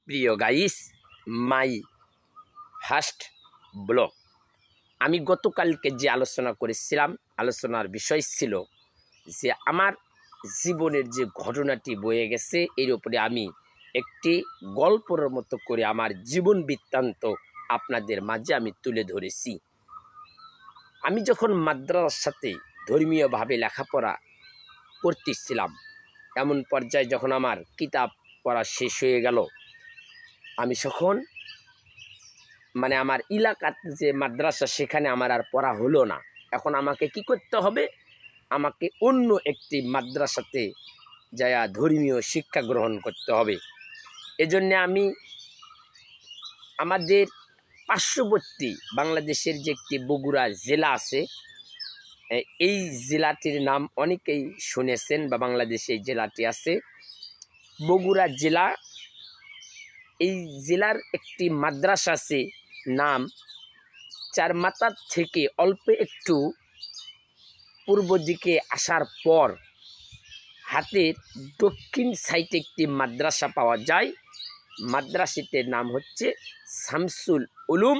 প্রিয় guys, my first blog. আমি গতকালকে যে আলোচনা করেছিলাম, আলোচনার বিষয় ছিল যে আমার জীবনের যে ঘটনাটি বয়ে গেছে এর উপরে আমি একটি গল্পের মতো করে আমার জীবন বৃত্তান্ত আপনাদের মাঝে আমি তুলে ধরেছি। আমি যখন মাদ্রাসাতে ধর্মীয়ভাবে লেখাপড়া করতেছিলাম, এমন পর্যায়ে যখন আমার কিতাব পড়া শেষ হয়ে গেল, আমি তখন আমার এলাকার যে মাদ্রাসা সেখানে আমার আর পড়া হলো না। এখন আমাকে কি করতে হবে? আমাকে অন্য একটি মাদ্রাসাতে যায়া ধর্মীয় শিক্ষা গ্রহণ করতে হবে। এজন্যে আমি আমাদের পার্শ্ববর্তী বাংলাদেশের যে একটি বগুড়া জেলা আছে, এই জেলাটির নাম অনেকেই শুনেছেন বা বাংলাদেশে এই জেলাটি আছে বগুড়া জেলা। এই জেলার একটি মাদ্রাসা আছে, নাম চারমাথা থেকে অল্প একটু পূর্ব দিকে আসার পর হাতের দক্ষিণ সাইডে একটি মাদ্রাসা পাওয়া যায়। মাদ্রাসাটির নাম হচ্ছে শামসুল উলুম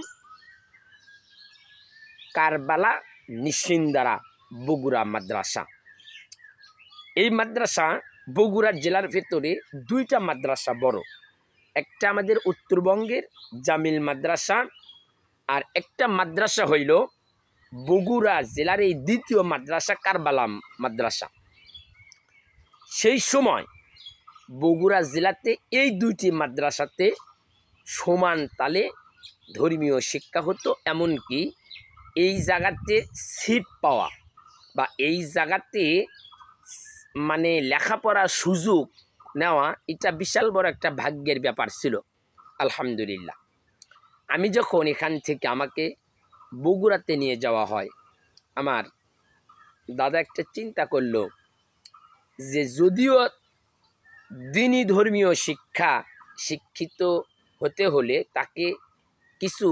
কারবালা নিশিন্দারা বগুড়া মাদ্রাসা। এই মাদ্রাসা বগুড়া জেলার ভেতরে দুইটা মাদ্রাসা বড়, একটা আমাদের উত্তরবঙ্গের জামিল মাদ্রাসা, আর একটা মাদ্রাসা হইল বগুড়া জেলার এই দ্বিতীয় মাদ্রাসা কারবালা মাদ্রাসা। সেই সময় বগুড়া জেলাতে এই দুইটি মাদ্রাসাতে সমান তালে ধর্মীয় শিক্ষা হতো। এমনকি এই জায়গাতে সিট পাওয়া বা এই জায়গাতে লেখাপড়ার সুযোগ নেওয়া, এটা বিশাল বড় একটা ভাগ্যের ব্যাপার ছিল। আলহামদুলিল্লাহ, আমি যখন এখান থেকে আমাকে বগুড়াতে নিয়ে যাওয়া হয়, আমার দাদা একটা চিন্তা করলো যে যদিও দিনই ধর্মীয় শিক্ষিত হতে হলে তাকে কিছু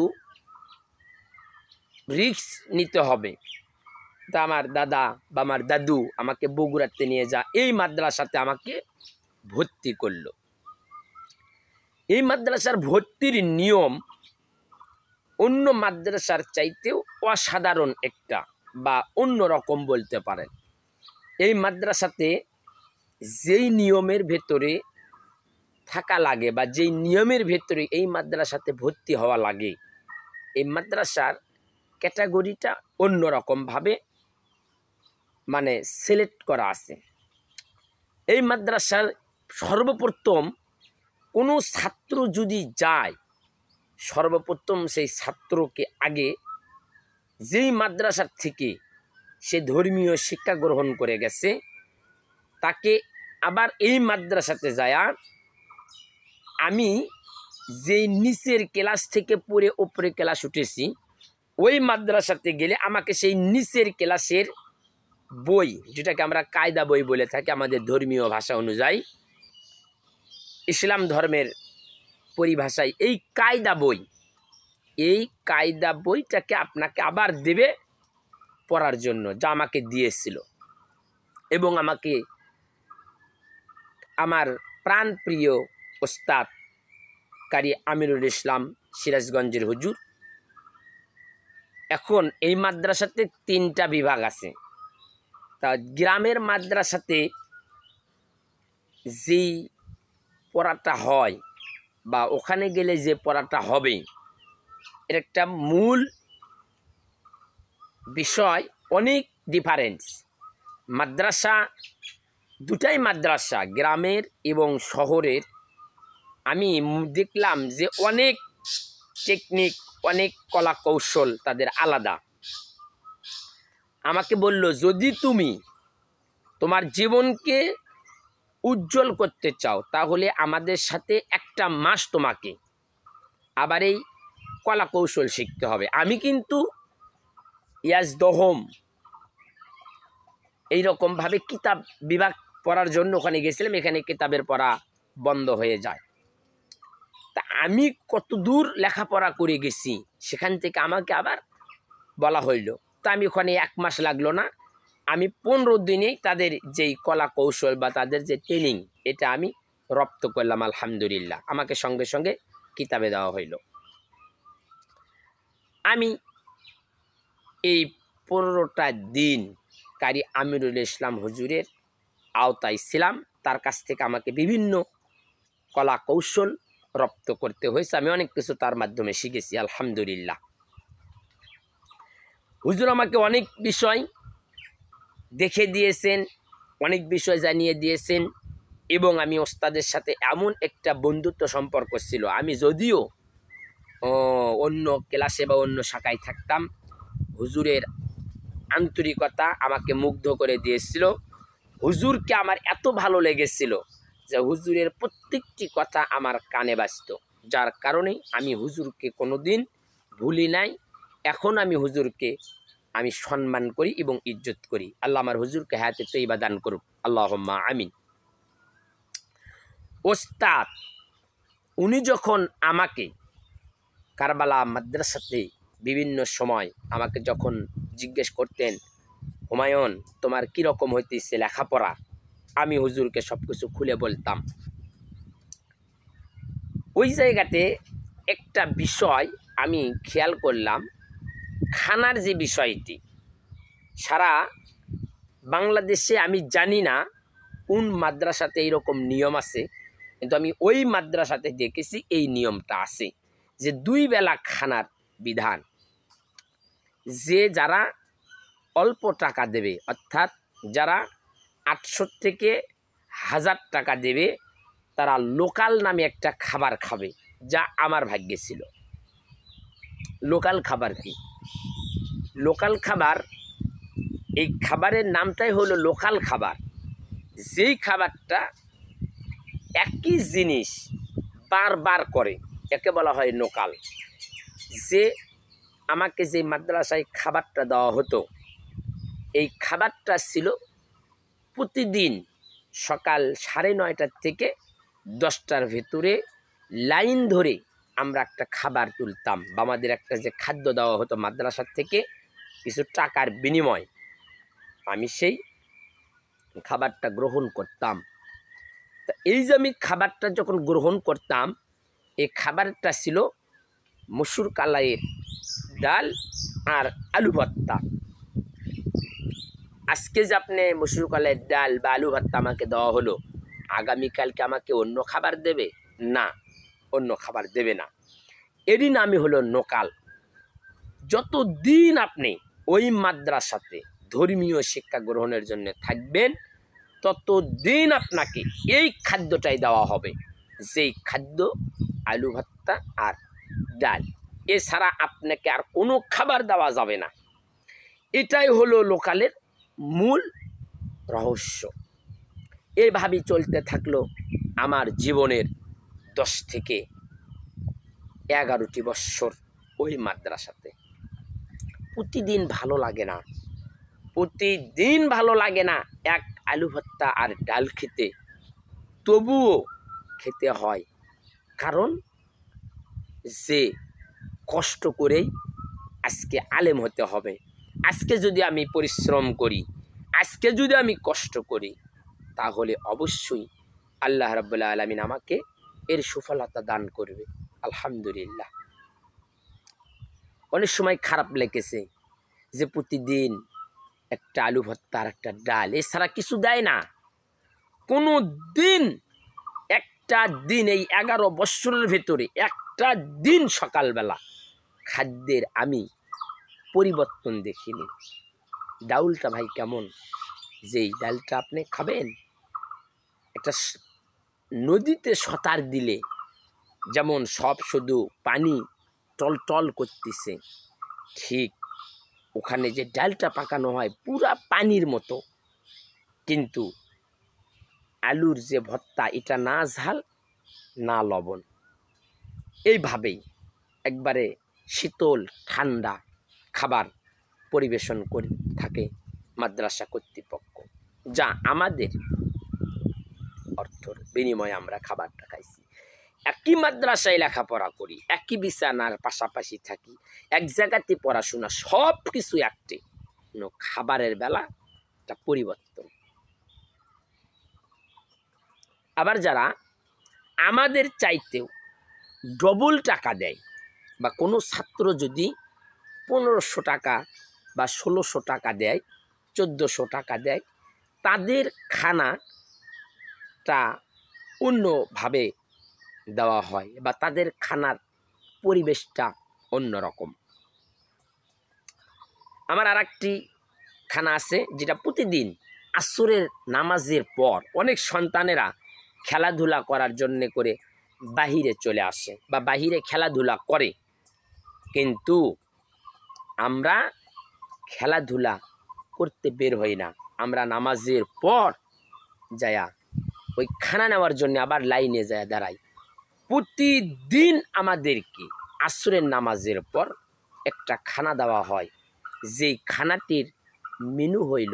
রিস্ক নিতে হবে, তা আমার দাদা বা আমার দাদু আমাকে বগুড়াতে নিয়ে এই মাদ্রাসাতে আমাকে ভর্তি করলো। এই মাদ্রাসার ভর্তির নিয়ম অন্য মাদ্রাসার চাইতেও অসাধারণ একটা বা অন্য রকম বলতে পারেন। এই মাদ্রাসাতে যেই নিয়মের ভেতরে থাকা লাগে বা যেই নিয়মের ভেতরে এই মাদ্রাসাতে ভর্তি হওয়া লাগে, এই মাদ্রাসার ক্যাটাগরিটা অন্য রকমভাবে সিলেক্ট করা আছে। এই মাদ্রাসার সর্বপ্রথম কোনো ছাত্র যদি যায়, সর্বপ্রথম সেই ছাত্রকে আগে যেই মাদ্রাসার থেকে সে ধর্মীয় শিক্ষা গ্রহণ করে গেছে, তাকে আবার এই মাদ্রাসাতে যায়া আমি যেই নিচের ক্লাস থেকে পড়ে ওপরে ক্লাস উঠেছি, ওই মাদ্রাসাতে গেলে আমাকে সেই নিচের ক্লাসের বই, যেটাকে আমরা কায়দা বই বলে থাকি আমাদের ধর্মীয় ভাষা অনুযায়ী, ইসলাম ধর্মের পরিভাষায় এই কায়দা বইটাকে আপনাকে আবার দেবে পড়ার জন্য, যা আমাকে দিয়েছিল। এবং আমাকে আমার প্রাণপ্রিয় ওস্তাদ কারি আমিরুল ইসলাম সিরাজগঞ্জের হুজুর। এখন এই মাদ্রাসাতে 3টা বিভাগ আছে। তা গ্রামের মাদ্রাসাতে যেই পড়াটা হয় বা ওখানে গেলে যে পড়াটা হবে, এর একটা মূল বিষয় অনেক ডিফারেন্স। মাদ্রাসা দুটাই মাদ্রাসা, গ্রামের এবং শহরের। আমি দেখলাম যে অনেক টেকনিক, অনেক কলা কৌশল তাদের আলাদা। আমাকে বলল, যদি তুমি তোমার জীবনকে উজ্জ্বল করতে চাও তাহলে আমাদের সাথে 1 মাস তোমাকে আবার এই কলা কৌশল শিখতে হবে। আমি কিন্তু ইয়াজদহম এইরকমভাবে কিতাব বিভাগ পড়ার জন্য ওখানে গেছিলাম, এখানে কিতাবের পড়া বন্ধ হয়ে যায়। তা আমি কত দূর লেখাপড়া করে গেছি, সেখান থেকে আমাকে আবার বলা হইল। তা আমি ওখানে 1 মাস লাগলো না, আমি 15 দিনেই তাদের যেই কলা কৌশল বা তাদের যে ট্রেনিং, এটা আমি রপ্ত করলাম আলহামদুলিল্লাহ। আমাকে সঙ্গে সঙ্গে কিতাবে দেওয়া হইল। আমি এই 15টা দিন কারি আমিরুল ইসলাম হুজুরের আওতায় ছিলাম। তার কাছ থেকে আমাকে বিভিন্ন কলা কৌশল রপ্ত করতে হয়েছে। আমি অনেক কিছু তার মাধ্যমে শিখেছি আলহামদুলিল্লাহ। হুজুর আমাকে অনেক বিষয় দেখে দিয়েছেন, অনেক বিষয় জানিয়ে দিয়েছেন, এবং আমি ওস্তাদের সাথে এমন একটা বন্ধুত্ব সম্পর্ক ছিল। আমি যদিও অন্য ক্লাসে বা অন্য শাখায় থাকতাম, হুজুরের আন্তরিকতা আমাকে মুগ্ধ করে দিয়েছিল। হুজুরকে আমার এত ভালো লেগেছিল যে হুজুরের প্রত্যেকটি কথা আমার কানে বাজত, যার কারণে আমি হুজুরকে কোনোদিন ভুলি নাই। এখন আমি হুজুরকে আমি সম্মান করি এবং ইজ্জত করি। আল্লাহ আমার হুজুরকে হায়াতে তৈবা দান করুক, আল্লাহুম্মা আমিন। ওস্তাদ উনি যখন আমাকে কারবালা মাদ্রাসাতে বিভিন্ন সময় আমাকে যখন জিজ্ঞেস করতেন, হুমায়ুন তোমার কীরকম হইতেছে লেখাপড়া, আমি হুজুরকে সব কিছু খুলে বলতাম। ওই জায়গাতে একটা বিষয় আমি খেয়াল করলাম, খানার যে বিষয়টি, সারা বাংলাদেশে আমি জানি না কোন মাদ্রাসাতে এইরকম নিয়ম আছে, কিন্তু আমি ওই মাদ্রাসাতে দেখেছি এই নিয়মটা আছে যে 2 বেলা খানার বিধান। যে যারা অল্প টাকা দেবে, অর্থাৎ যারা 800 থেকে 1000 টাকা দেবে, তারা লোকাল নামে একটা খাবার খাবে, যা আমার ভাগ্যে ছিল। লোকাল খাবার কি? লোকাল খাবার, এই খাবারের নামটাই হলো লোকাল খাবার। যেই খাবারটা একই জিনিস বারবার করে, একে বলা হয় লোকাল। যে আমাকে যে মাদ্রাসায় খাবারটা দেওয়া হতো, এই খাবারটা ছিল প্রতিদিন সকাল 9:30 থেকে 10টার ভেতরে লাইন ধরে আমরা একটা খাবার তুলতাম, বা আমাদের একটা যে খাদ্য দেওয়া হতো মাদ্রাসার থেকে কিছু টাকার বিনিময়, আমি সেই খাবারটা গ্রহণ করতাম। তা এই যে আমি খাবারটা যখন গ্রহণ করতাম, এই খাবারটা ছিল মসুর কালাইয়ের ডাল আর আলু ভর্তা। আজকে যে আপনি মসুর কালাইয়ের ডাল বা আলু ভর্তা আমাকে দেওয়া হলো, আগামীকালকে আমাকে অন্য খাবার দেবে না, অন্য খাবার দেবে না। এরই নামই হলো নোকাল। যতদিন আপনি ওই মাদ্রাসাতে ধর্মীয় শিক্ষা গ্রহণের জন্য থাকবেন, ততদিন আপনাকে এই খাদ্যটাই দেওয়া হবে, যেই খাদ্য আলু ভর্তা আর ডাল। এছাড়া আপনাকে আর কোনো খাবার দেওয়া যাবে না। এটাই হলো লোকালের মূল রহস্য। এইভাবেই চলতে থাকলো আমার জীবনের 10 থেকে 11টি বৎসর ওই মাদ্রাসাতে। প্রতিদিন ভালো লাগে না, প্রতিদিন ভালো লাগে না এক আলু ভর্তা আর ডাল খেতে, তবুও খেতে হয়। কারণ যে কষ্ট করেই আজকে আলেম হতে হবে, আজকে যদি আমি পরিশ্রম করি, আজকে যদি আমি কষ্ট করি, তাহলে অবশ্যই আল্লাহ রাব্বুল আলামিন আমাকে এর সফলতা দান করবে আলহামদুলিল্লাহ। অনেক সময় খারাপ লেগেছে যে প্রতিদিন একটা আলু ভর্তা আর একটা ডাল, এছাড়া কিছু দেয় না কোনো দিন। একটা দিন এই 11 বৎসরের ভেতরে একটা দিন সকালবেলা খাদ্যের আমি পরিবর্তন দেখিনি। ডাউলটা ভাই কেমন, যেই ডালটা আপনি খাবেন, একটা নদীতে সাঁতার দিলে যেমন সব শুধু পানি টলটল করতেছে, ঠিক ওখানে যে ডালটা পাকানো হয় পুরা পানির মতো, কিন্তু আলুর যে ভর্তা, এটা না ঝাল না লবণ। এইভাবেই একবারে শীতল ঠান্ডা খাবার পরিবেশন করে থাকে মাদ্রাসা কর্তৃপক্ষ, যা আমাদের অর্থের বিনিময়ে আমরা খাবারটা খাইছি। একই মাদ্রাসায় লেখাপড়া করি, একই বিছানার পাশাপাশি থাকি, এক জায়গাতে পড়াশোনা, সব কিছু একটি, খাবারের বেলা একটা পরিবর্তন। আবার যারা আমাদের চাইতেও ডবল টাকা দেয়, বা কোনো ছাত্র যদি 1500 টাকা বা 1600 টাকা দেয়, 1400 টাকা দেয়, তাদের খানাটা অন্যভাবে দেওয়া হয়, বা তাদের খানার পরিবেশটা অন্যরকম। আমার আর একটি খানা আছে, যেটা প্রতিদিন আসরের নামাজের পর অনেক সন্তানেরা খেলাধুলা করার জন্যে করে বাহিরে চলে আসে বা বাহিরে খেলাধুলা করে, কিন্তু আমরা খেলাধুলা করতে বের হই না। আমরা নামাজের পর যায়া ওই খানা নেওয়ার জন্য আবার লাইনে যায় দাঁড়াই। প্রতিদিন আমাদেরকে আসরের নামাজের পর একটা খানা দেওয়া হয়, যেই খানাটির মেনু হইল,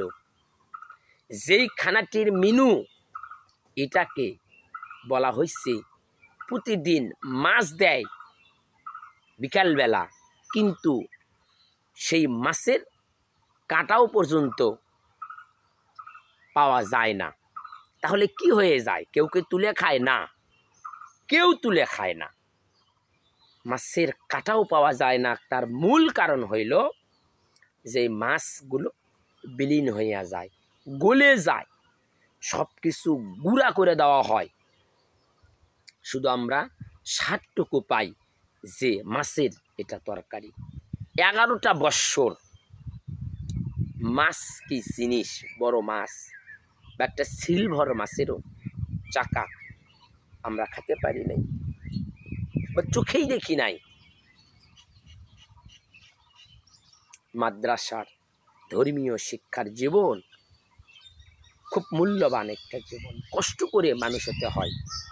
এটাকে বলা হয়েছে, প্রতিদিন মাছ দেয় বিকালবেলা, কিন্তু সেই মাছের কাঁটাও পর্যন্ত পাওয়া যায় না। তাহলে কি হয়ে যায়? কেউ তুলে খায় না, কেউ তুলে খায় না। মাছের কাঁটাও পাওয়া যায় না। তার মূল কারণ হইল যে মাছগুলো বিলীন হইয়া যায়, গলে যায়, সব কিছু গুঁড়া করে দেওয়া হয়। শুধু আমরা 60টুকু পাই যে মাছের এটা তরকারি। 11টা বৎসর মাছ কি জিনিস, বড় মাছ বা একটা সিলভার মাছেরও চাকা আমরা খেতে পারি নাই বা চোখেই দেখি নাই। মাদ্রাসার ধর্মীয় শিক্ষার জীবন খুব মূল্যবান একটা জীবন, কষ্ট করে মানুষ হতে হয়।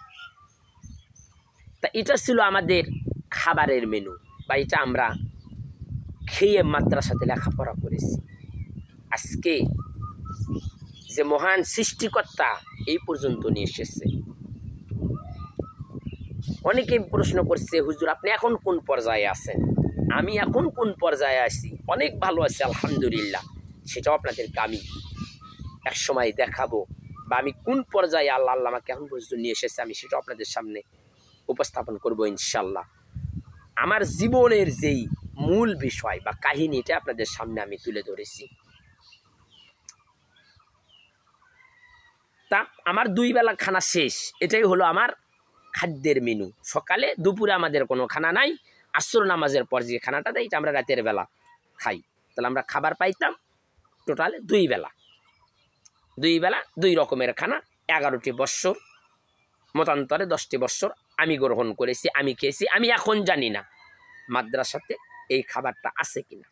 তা এটা ছিল আমাদের খাবারের মেনু, বা এটা আমরা খেয়ে মাদ্রাসাতে লেখাপড়া করেছি। আজকে যে মহান সৃষ্টিকর্তা এই পর্যন্ত নিয়ে এসেছে। অনেকেই প্রশ্ন করছে, হুজুর আপনি এখন কোন পর্যায়ে আছেন? আমি এখন কোন পর্যায়ে আছি? অনেক ভালো আছি আলহামদুলিল্লাহ। সেটাও আপনাদেরকে আমি এক সময় দেখাবো, বা আমি কোন পর্যায়ে আল্লাহ আমাকে এখন পর্যন্ত নিয়ে এসেছে আমি সেটাও আপনাদের সামনে উপস্থাপন করব ইনশাল্লাহ। আমার জীবনের যেই মূল বিষয় বা কাহিনীটা আপনাদের সামনে আমি তুলে ধরেছি। তা আমার 2 বেলা খানা শেষ, এটাই হলো আমার খাদ্যের মেনু। সকালে দুপুরে আমাদের কোনো খানা নাই, আসর নামাজের পর যে খানাটা দেয় এটা আমরা রাতের বেলা খাই। তাহলে আমরা খাবার পাইতাম টোটালে 2 বেলা, 2 রকমের খানা। 11টি বৎসর, মতান্তরে 10টি বৎসর আমি গ্রহণ করেছি, আমি খেয়েছি। আমি এখন জানি না মাদ্রাসাতে এই খাবারটা আছে কিনা।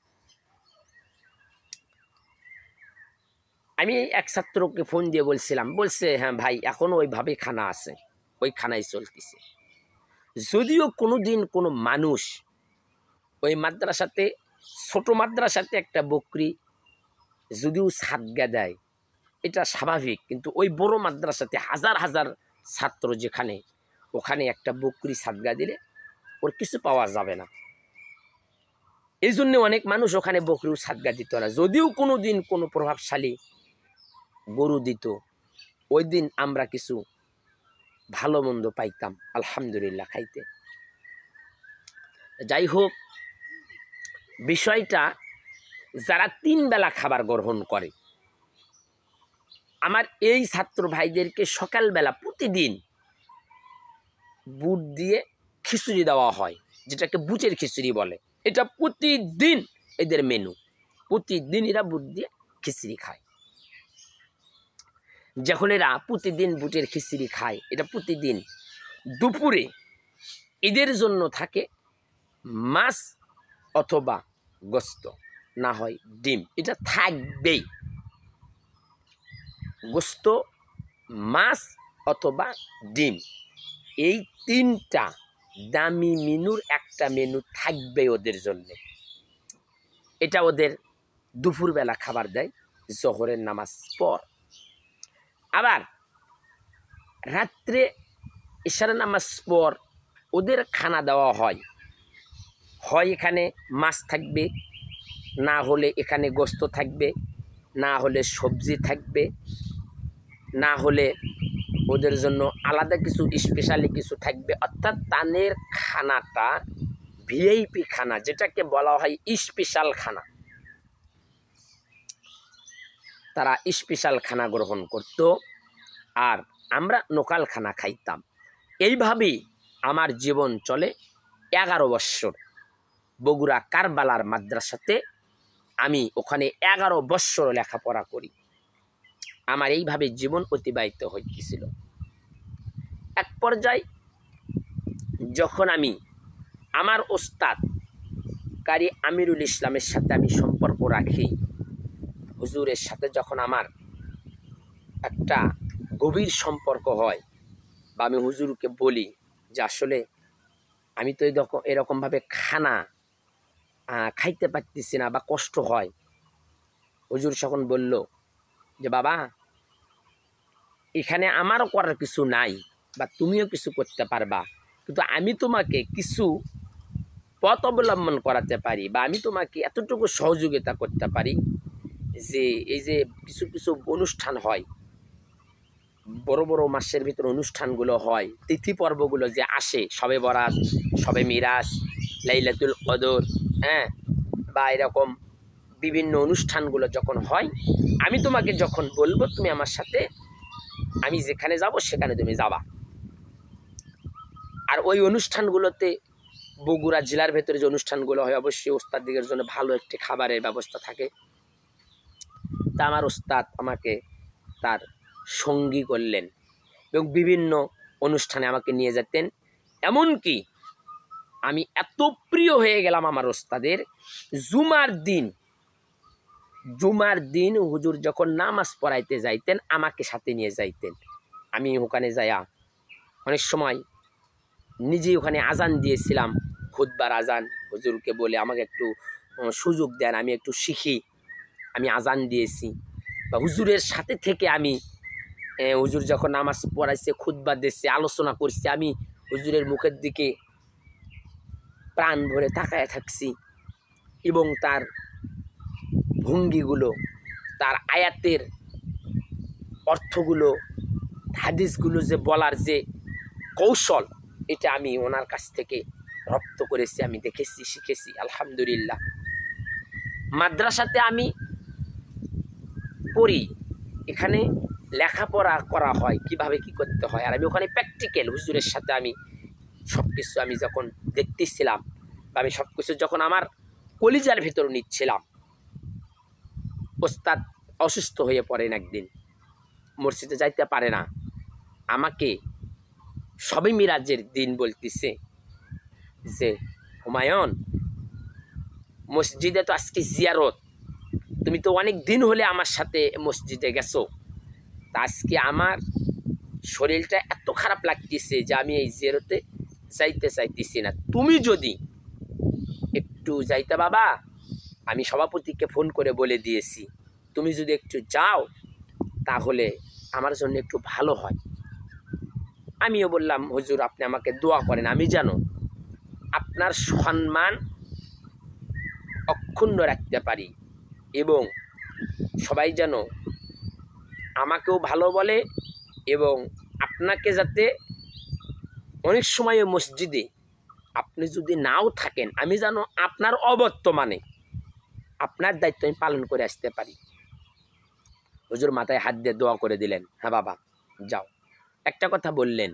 আমি এক ছাত্রকে ফোন দিয়ে বলছিলাম, বলছে হ্যাঁ ভাই এখনো ওইভাবে খানা আছে, ওই খানাই চলতেছে। যদিও কোনোদিন কোনো মানুষ ওই মাদ্রাসাতে, ছোট মাদ্রাসাতে একটা বকরি যদিও সাদগা দেয় এটা স্বাভাবিক, কিন্তু ওই বড় মাদ্রাসাতে হাজার হাজার ছাত্র যেখানে, ওখানে একটা বকরি সাদগা দিলে ওর কিছু পাওয়া যাবে না। এই জন্য অনেক মানুষ ওখানে বকরিও সাদগা দিত না। যদিও কোনো দিন কোনো প্রভাবশালী গরু দিত, ওই দিন আমরা কিছু ভালো মন্দ পাইতাম আলহামদুলিল্লাহ খাইতে। যাই হোক, বিষয়টা যারা 3 বেলা খাবার গ্রহণ করে, আমার এই ছাত্র ভাইদেরকে সকালবেলা প্রতিদিন বুট দিয়ে খিচুড়ি দেওয়া হয়, যেটাকে বুটের খিচুড়ি বলে। এটা প্রতিদিন এদের মেনু, প্রতিদিন এরা বুট দিয়ে খিচুড়ি খায়। যখন এরা প্রতিদিন বুটের খিচুড়ি খায়, এটা প্রতিদিন দুপুরে এদের জন্য থাকে মাছ অথবা গোস্ত, না হয় ডিম, এটা থাকবেই। গোস্ত, মাছ অথবা ডিম, এই 3টা দামি মেনুর একটা মেনু থাকবে ওদের জন্য। এটা ওদের দুপুরবেলা খাবার দেয় জোহরের নামাজ পর। আবার রাত্রে ইশারের নামাজ পর ওদের খানা দেওয়া হয়, হয় এখানে মাছ থাকবে, না হলে এখানে গোস্ত থাকবে, না হলে সবজি থাকবে, না হলে ওদের জন্য আলাদা কিছু স্পেশালি কিছু থাকবে, অর্থাৎ তানের খানাটা ভিআইপি খানা, যেটাকে বলা হয় স্পেশাল খানা। তারা স্পেশাল খানা গ্রহণ করত আর আমরা লোকাল খানা খাইতাম। এইভাবেই আমার জীবন চলে 11 বৎসর। বগুড়া কারবালার মাদ্রাসাতে আমি ওখানে 11 বৎসর লেখাপড়া করি। আমার এইভাবে জীবন অতিবাহিত হইতেছিল। এক পর্যায়ে যখন আমি আমার ওস্তাদ কারি আমিরুল ইসলামের সাথে আমি সম্পর্ক রাখি, হুজুরের সাথে যখন আমার একটা গভীর সম্পর্ক হয়, বা আমি হুজুরকে বলি যে আসলে আমি তো এরকমভাবে খানা খাইতে পারতেছি না বা কষ্ট হয়, হুজুর তখন বলল যে বাবা, এখানে আমারও করার কিছু নাই বা তুমিও কিছু করতে পারবা, কিন্তু আমি তোমাকে কিছু পথ অবলম্বন করাতে পারি বা আমি তোমাকে এতটুকু সহযোগিতা করতে পারি যে এই যে কিছু কিছু অনুষ্ঠান হয়, বড় বড় মাসের ভিতরে অনুষ্ঠানগুলো হয়, তিথি পর্বগুলো যে আসে, শবে বরাত, শবে মিরাজ, লাইলাতুল কদর, হ্যাঁ, বা এরকম বিভিন্ন অনুষ্ঠানগুলো যখন হয়, আমি তোমাকে যখন বলবো তুমি আমার সাথে, আমি যেখানে যাব সেখানে তুমি যাবা। আর ওই অনুষ্ঠানগুলোতে বগুড়া জেলার ভেতরে যে অনুষ্ঠানগুলো হয়, অবশ্যই ওস্তাদদের জন্য ভালো একটি খাবারের ব্যবস্থা থাকে। তা আমার ওস্তাদ আমাকে তার সঙ্গী করলেন এবং বিভিন্ন অনুষ্ঠানে আমাকে নিয়ে যেতেন। এমনকি আমি এত প্রিয় হয়ে গেলাম আমার ওস্তাদের, জুমার দিন হুজুর যখন নামাজ পড়াইতে যাইতেন আমাকে সাথে নিয়ে যাইতেন। আমি ওখানে যাইয়া অনেক সময় নিজেই ওখানে আজান দিয়েছিলাম, খুতবার আজান। হুজুরকে বলে আমাকে একটু সুযোগ দেন, আমি একটু শিখি। আমি আজান দিয়েছি বা হুজুরের সাথে থেকে আমি হুজুর যখন নামাজ পড়াইছে, খুতবা দিচ্ছে, আলোচনা করছে, আমি হুজুরের মুখের দিকে প্রাণ ভরে তাকায় থাকছি এবং তার ভঙ্গিগুলো, তার আয়াতের অর্থগুলো, হাদিসগুলো যে বলার যে কৌশল, এটা আমি ওনার কাছ থেকে রপ্ত করেছি, আমি দেখেছি, শিখেছি, আলহামদুলিল্লাহ। মাদ্রাসাতে আমি পড়ি, এখানে লেখাপড়া করা হয় কিভাবে কি করতে হয়, আর আমি ওখানে প্র্যাকটিক্যাল হুজুরের সাথে আমি সব কিছু আমি যখন দেখতেছিলাম বা আমি সব কিছু যখন আমার কলিজার ভেতর নিচ্ছিলাম। ওস্তাদ অসুস্থ হয়ে পড়েন একদিন, মসজিদে যাইতে পারে না, আমাকে শবে মিরাজের দিন বলতেছে যে হুমায়ুন, মসজিদে তো আজকে জিয়ারত, তুমি তো অনেক দিন হলে আমার সাথে মসজিদে গেছো, তা আজকে আমার শরীরটা এত খারাপ লাগতেছে যে আমি এই জিয়ারতে যাইতে চাইতেছি না, তুমি যদি একটু যাইতে বাবা, আমি সভাপতিকে ফোন করে বলে দিয়েছি, তুমি যদি একটু যাও তাহলে আমার জন্য একটু ভালো হয়। আমিও বললাম হুজুর আপনি আমাকে দোয়া করেন, আমি যেন আপনার সম্মান অক্ষুণ্ণ রাখতে পারি এবং সবাই যেন আমাকেও ভালো বলে এবং আপনাকে যাতে অনেক সময় মসজিদে আপনি যদি নাও থাকেন, আমি যেন আপনার অবর্তমানে আপনার দায়িত্ব আমি পালন করে আসতে পারি। হুজুর মাথায় হাত দিয়ে দোয়া করে দিলেন, হ্যাঁ বাবা যাও। একটা কথা বললেন,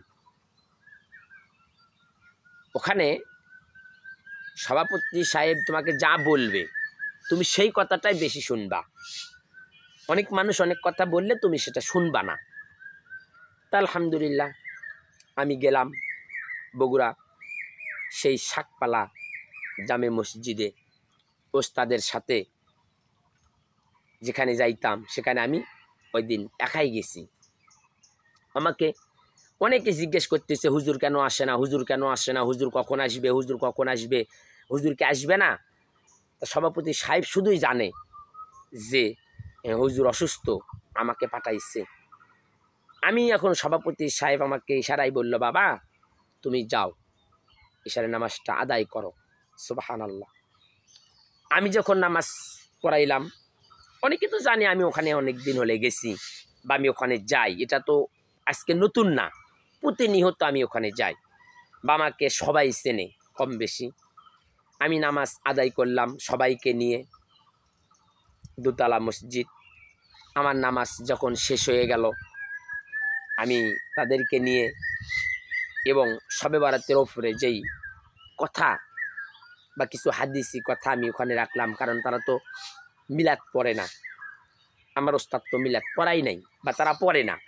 ওখানে সভাপতি সাহেব তোমাকে যা বলবে তুমি সেই কথাটাই বেশি শুনবা, অনেক মানুষ অনেক কথা বললে তুমি সেটা শুনবা না। তা আলহামদুলিল্লাহ আমি গেলাম বগুড়া সেই শাকপালা জামে মসজিদে, ওস্তাদের সাথে যেখানে যাইতাম সেখানে আমি ওই দিন একাই গেছি। আমাকে অনেকে জিজ্ঞেস করতেছে হুজুর কেন আসে না, হুজুর কেন আসে না, হুজুর কখন আসবে, হুজুর কখন আসবে, হুজুর কি আসবে না? তা সভাপতি সাহেব শুধুই জানে যে হুজুর অসুস্থ, আমাকে পাঠাইছে। আমি এখন সভাপতি সাহেব আমাকে ইশারায় বলল, বাবা তুমি যাও ইশারে নামাজটা আদায় করো। সুবহানাল্লাহ। আমি যখন নামাজ পড়াইলাম, অনেকে তো জানে আমি ওখানে অনেক দিন হলে গেছি বা আমি ওখানে যাই, এটা তো আজকে নতুন না, প্রতিনিয়ত আমি ওখানে যাই বা আমাকে সবাই চেনে কম বেশি। আমি নামাজ আদায় করলাম সবাইকে নিয়ে, দোতলা মসজিদ। আমার নামাজ যখন শেষ হয়ে গেল আমি তাদেরকে নিয়ে এবং শবে বরাতের ওপরে যেই কথা বা কিছু হাদিসি কথা আমি ওখানে রাখলাম, কারণ তারা তো মিলাদ পড়ে না, আমার ওস্তাদ তো মিলাদ পড়াই নাই বা তারা পড়ে না।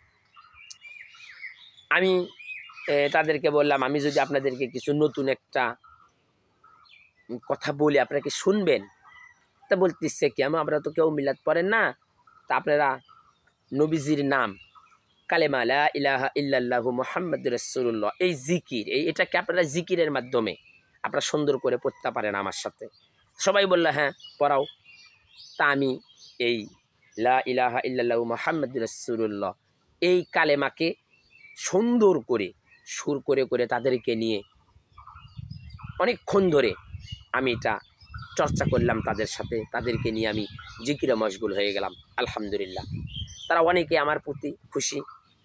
আমি তাদেরকে বললাম আমি যদি আপনাদেরকে কিছু নতুন একটা কথা বলি আপনারা কি শুনবেন? তা বলতেছে কি আমরা তো কেউ মিলাদ পড়েন না, তা আপনারা নবীজির নাম কালেমা লা ইলাহা ইল্লাল্লাহু মুহাম্মাদুর রাসূলুল্লাহ এই জিকির এটাকে আপনারা জিকিরের মাধ্যমে আপনারা সুন্দর করে পড়তে পারেন আমার সাথে। সবাই বলল হ্যাঁ পড়াও। তা আমি এই লা ইলাহা ইল্লাল্লাহু মুহাম্মাদুর রাসূলুল্লাহ এই কালেমাকে সুন্দর করে সুর করে করে তাদেরকে নিয়ে অনেকক্ষণ ধরে আমি এটা চর্চা করলাম তাদের সাথে, তাদেরকে নিয়ে আমি জিকিরে মশগুল হয়ে গেলাম। আলহামদুলিল্লাহ তারা অনেকে আমার প্রতি খুশি।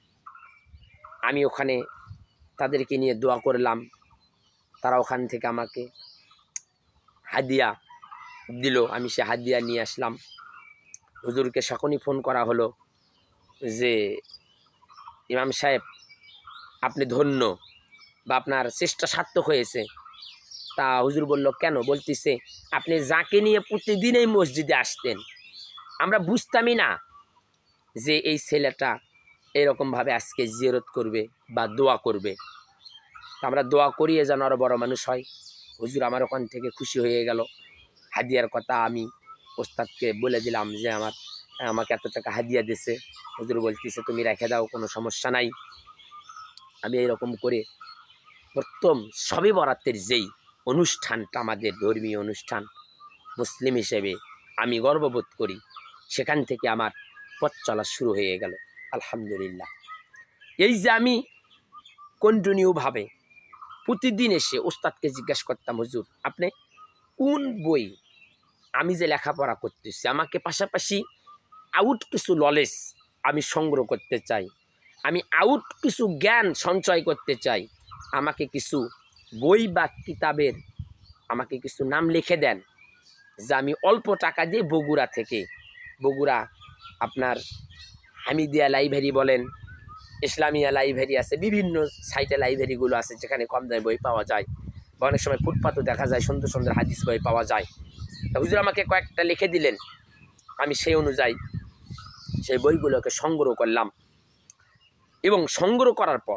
আমি ওখানে তাদেরকে নিয়ে দোয়া করলাম, তারা ওখান থেকে আমাকে হাদিয়া দিল, আমি সে হাদিয়া নিয়ে আসলাম। হুজুরকে সকলই ফোন করা হলো যে ইমাম সাহেব আপনি ধন্য বা আপনার চেষ্টা সার্থক হয়েছে। তা হুজুর বলল কেন? বলতেছে আপনি যাকে নিয়ে প্রতিদিন এই মসজিদে আসতেন আমরা বুঝতামই না যে এই ছেলেটা এরকমভাবে আজকে জিয়ারত করবে বা দোয়া করবে। তা আমরা দোয়া করিয়ে যেন আরও বড় মানুষ হয়। হুজুর আমার ওখান থেকে খুশি হয়ে গেল। হাদিয়ার কথা আমি ওস্তাদকে বলে দিলাম যে আমাকে এত টাকা হাদিয়া দিছে। হুজুর বলতেছে তুমি রেখে দাও, কোনো সমস্যা নাই। আমি এরকম করে প্রথম শবে বরাতের যেই অনুষ্ঠানটা আমাদের ধর্মীয় অনুষ্ঠান মুসলিম হিসেবে আমি গর্ববোধ করি, সেখান থেকে আমার পথ চলা শুরু হয়ে গেল। আলহামদুলিল্লাহ এই যে আমি কন্টিনিউভাবে প্রতিদিন এসে ওস্তাদকে জিজ্ঞাসা করতাম হুজুর আপনি কোন বই, আমি যে লেখাপড়া করতেছি আমাকে পাশাপাশি আউট কিছু নলেজ আমি সংগ্রহ করতে চাই, আমি আউট কিছু জ্ঞান সঞ্চয় করতে চাই, আমাকে কিছু বই বা কিতাবের আমাকে কিছু নাম লিখে দেন যা আমি অল্প টাকা দিয়ে বগুড়া থেকে, বগুড়া আপনার হামিদিয়া লাইব্রেরি বলেন, ইসলামিয়া লাইব্রেরি আছে, বিভিন্ন সাইটে লাইব্রেরিগুলো আছে যেখানে কম দামে বই পাওয়া যায় বা অনেক সময় ফুটপাতও দেখা যায়, সুন্দর সুন্দর হাদিস বই পাওয়া যায়। তা হুজুর আমাকে কয়েকটা লিখে দিলেন, আমি সেই অনুযায়ী সেই বইগুলোকে সংগ্রহ করলাম এবং সংগ্রহ করার পর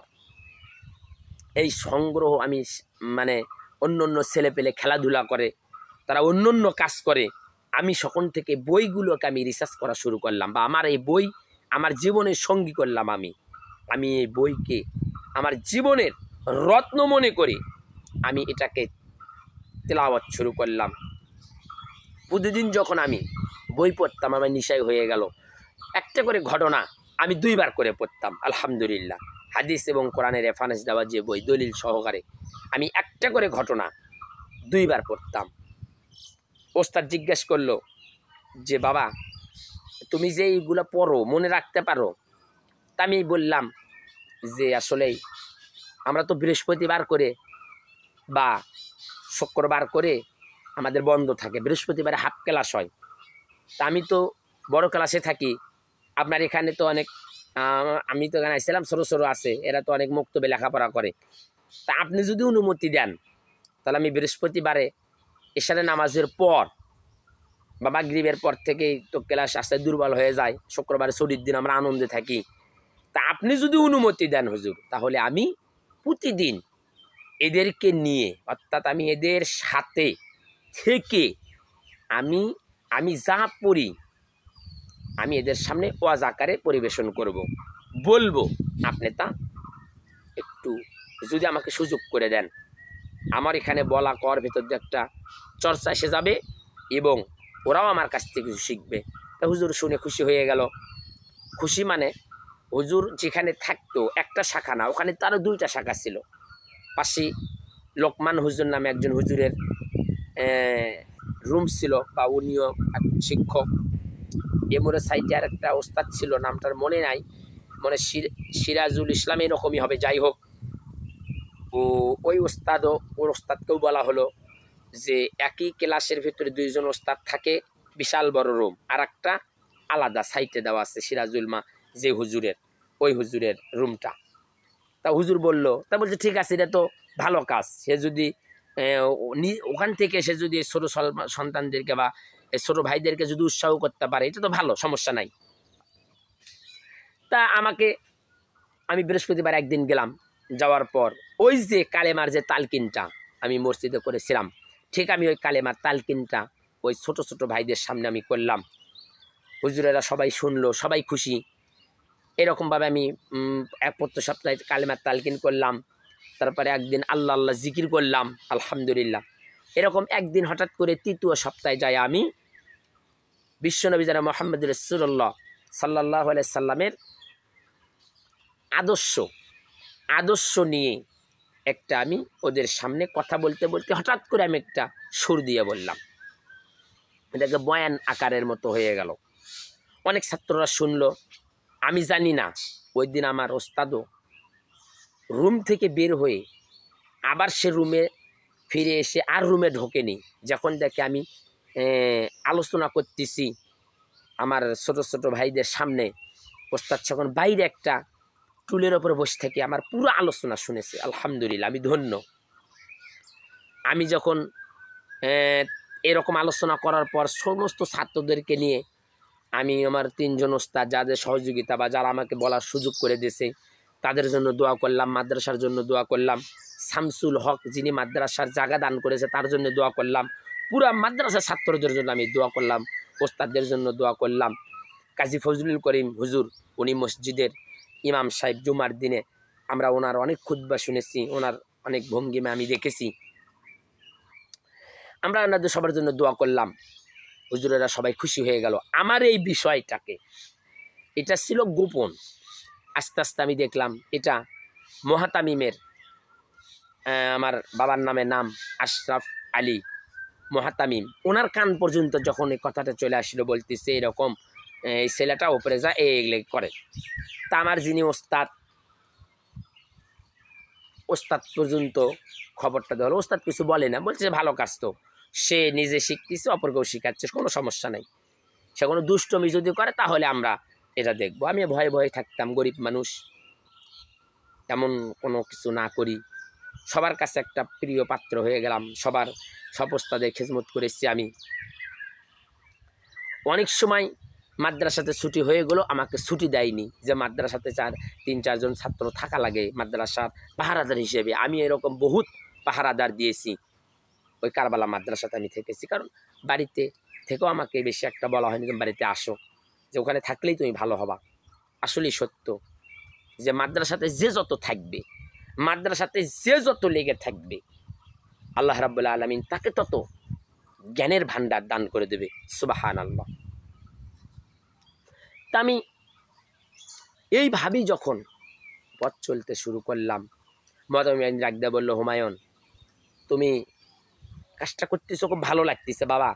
এই সংগ্রহ আমি মানে অন্য অন্য ছেলে পেলে খেলাধুলা করে, তারা অন্য অন্য কাজ করে, আমি সকল থেকে বইগুলোকে আমি রিসার্চ করা শুরু করলাম বা আমার এই বই আমার জীবনের সঙ্গী করলাম। আমি এই বইকে আমার জীবনের রত্ন মনে করে আমি এটাকে তেলাওয়াত শুরু করলাম। প্রতিদিন যখন আমি বই পড়তাম আমার নিশায় হয়ে গেল। একটা করে ঘটনা আমি 2 বার করে পড়তাম। আলহামদুলিল্লাহ হাদিস এবং কোরআনের রেফারেন্স দেওয়া যে বই দলিল সহকারে আমি একটা করে ঘটনা 2 বার পড়তাম। ওস্তাদ জিজ্ঞেস করলো যে বাবা তুমি যে এইগুলো পড়ো মনে রাখতে পারো? তা আমি বললাম যে আসলেই আমরা তো বৃহস্পতিবার করে বা শুক্রবার করে আমাদের বন্ধ থাকে, বৃহস্পতিবারে হাফ ক্লাস হয়, তা আমি তো বড় ক্লাসে থাকি। আপনার এখানে তো অনেক আমি তো এখানে আসছিলাম ছোটো ছোটো আছে, এরা তো অনেক মুক্তবে লেখাপড়া করে। তা আপনি যদি অনুমতি দেন তাহলে আমি বৃহস্পতিবারে এশারে নামাজের পর বা মাগরিবের পর থেকেই তো ক্লাস আসতে দুর্বল হয়ে যায়, শুক্রবারে ছুটির দিন আমরা আনন্দে থাকি। তা আপনি যদি অনুমতি দেন হুজুর তাহলে আমি প্রতিদিন এদেরকে নিয়ে অর্থাৎ আমি এদের সাথে থেকে আমি যা পড়ি আমি এদের সামনে ওয়াজ আকারে পরিবেশন করব, বলবো, আপনি তা একটু যদি আমাকে সুযোগ করে দেন আমার এখানে বলা কর ভেতর দিয়ে একটা চর্চা এসে যাবে এবং ওরাও আমার কাছ থেকে কিছু শিখবে। তা হুজুর শুনে খুশি হয়ে গেল। খুশি মানে হুজুর যেখানে থাকতো একটা শাখা না, ওখানে তারও 2টা শাখা ছিল। পাশে লোকমান হুজুর নামে একজন হুজুরের রুম ছিল বা উনিও শিক্ষক। এমরে সাইডে আর একটা ওস্তাদ ছিল, নামটার মনে নাই, মানে সিরাজুল ইসলাম এরকমই হবে, যাই হোক। ও ওই ওস্তাদও, ওর ওস্তাদকেও বলা হলো যে একই ক্লাসের ভিতরে দুইজন ওস্তাদ থাকে, বিশাল বড় রুম, আর একটা আলাদা সাইটে দেওয়া আছে সিরাজুল মা যে হুজুরের, ওই হুজুরের রুমটা। তা হুজুর বলল, তা বলছে ঠিক আছে, এটা তো ভালো কাজ। সে যদি ওখান থেকে সে যদি ছোট সন্তানদেরকে বা ছোট ভাইদেরকে যদি উৎসাহ করতে পারে, এটা তো ভালো, সমস্যা নাই। তা আমি বৃহস্পতিবার একদিন গেলাম, যাওয়ার পর ওই যে কালেমার যে তালকিনটা আমি মসজিদে করেছিলাম, ঠিক আমি ওই কালেমার তালকিনটা ওই ছোট ছোট ভাইদের সামনে আমি করলাম। হুজুরেরা সবাই শুনলো, সবাই খুশি। এরকমভাবে আমি প্রত্যেক সপ্তাহে কালেমার তালকিন করলাম। তারপরে একদিন আল্লাহ আল্লাহ জিকির করলাম, আলহামদুলিল্লাহ। এরকম একদিন হঠাৎ করে তৃতীয় সপ্তাহে যাই আমি বিশ্বনবী যারা মোহাম্মদ রাসূলুল্লাহ সাল্লাল্লাহু আলাইহি সাল্লামের আদর্শ নিয়ে একটা আমি ওদের সামনে কথা বলতে বলতে হঠাৎ করে আমি একটা সুর দিয়ে বললাম, এটাকে বয়ান আকারের মতো হয়ে গেল। অনেক ছাত্ররা শুনলো। আমি জানি না ওই দিন আমার ওস্তাদও রুম থেকে বের হয়ে আবার সে রুমে ফিরে এসে আর রুমে ঢোকেনি। যখন দেখে আমি আলোচনা করতেছি আমার ছোট ছোট ভাইদের সামনে, ওস্তাদ যখন বাইরে একটা টুলের ওপরে বসে থেকে আমার পুরো আলোচনা শুনেছে, আলহামদুলিল্লাহ, আমি ধন্য। আমি যখন এরকম আলোচনা করার পর সমস্ত ছাত্রদেরকে নিয়ে আমি আমার তিনজন ওস্তাদ যাদের সহযোগিতা বা যারা আমাকে বলার সুযোগ করে দিয়েছে তাদের জন্য দোয়া করলাম, মাদ্রাসার জন্য দোয়া করলাম, শামসুল হক যিনি মাদ্রাসার জায়গা দান করেছে তার জন্য দোয়া করলাম, পুরা মাদ্রাসার ছাত্রদের জন্য আমি দোয়া করলাম, ওস্তাদদের জন্য দোয়া করলাম। কাজী ফজলুল করিম হুজুর, উনি মসজিদের ইমাম সাহেব, জুমার দিনে আমরা ওনার অনেক খুতবা শুনেছি, ওনার অনেক ভঙ্গিমা আমি দেখেছি। আমরা ওনাদের সবার জন্য দোয়া করলাম, হুজুরেরা সবাই খুশি হয়ে গেল। আমার এই বিষয়টাকে, এটা ছিল গোপন, আস্তে আস্তে আমি দেখলাম এটা মহাতামিমের, আমার বাবার নাম আশরাফ আলী মহাতামিম, ওনার কান পর্যন্ত যখন এই কথাটা চলে আসলো, বলতেছে এরকম এই ছেলেটা ওপরে যা এগুলো করে। তা আমার যিনি ওস্তাদ পর্যন্ত খবরটা দেওয়া, ওস্তাদ কিছু বলে না, বলছে ভালো কাজ তো, সে নিজে শিখতেছে অপরকেও শিখাচ্ছে, কোনো সমস্যা নাই। সে কোনো দুষ্টমি যদি করে তাহলে আমরা এটা দেখবো। আমি ভয়ে ভয়ে থাকতাম, গরিব মানুষ, তেমন কোনো কিছু না করি, সবার কাছে একটা প্রিয় পাত্র হয়ে গেলাম, সব ওস্তাদের খেজমত করেছি আমি। অনেক সময় মাদ্রাসাতে ছুটি হয়ে গেলো, আমাকে ছুটি দেয়নি, যে মাদ্রাসাতে 3-4 জন ছাত্র থাকা লাগে মাদ্রাসার পাহারাদার হিসেবে। আমি এরকম বহুত পাহারাদার দিয়েছি ওই কারবালা মাদ্রাসাতে আমি থেকেছি, কারণ বাড়িতে থেকেও আমাকে বেশি একটা বলা হয়নি তুমি বাড়িতে আসো, যে ওখানে থাকলেই তুমি ভালো হবা। আসলেই সত্য যে মাদ্রাসাতে যে যত থাকবে, মাদ্রাসাতে যে যত লেগে থাকবে, আল্লাহ রাব্বুল আলামিন তাকে তত জ্ঞানের ভান্ডার দান করে দেবে, সুবহানাল্লাহ। তা আমি এইভাবেই যখন পথ চলতে শুরু করলাম, মহাতামিম ডাক দিয়ে বললো, হুমায়ুন তুমি কাজটা করতেছো, খুব ভালো লাগতেছে বাবা,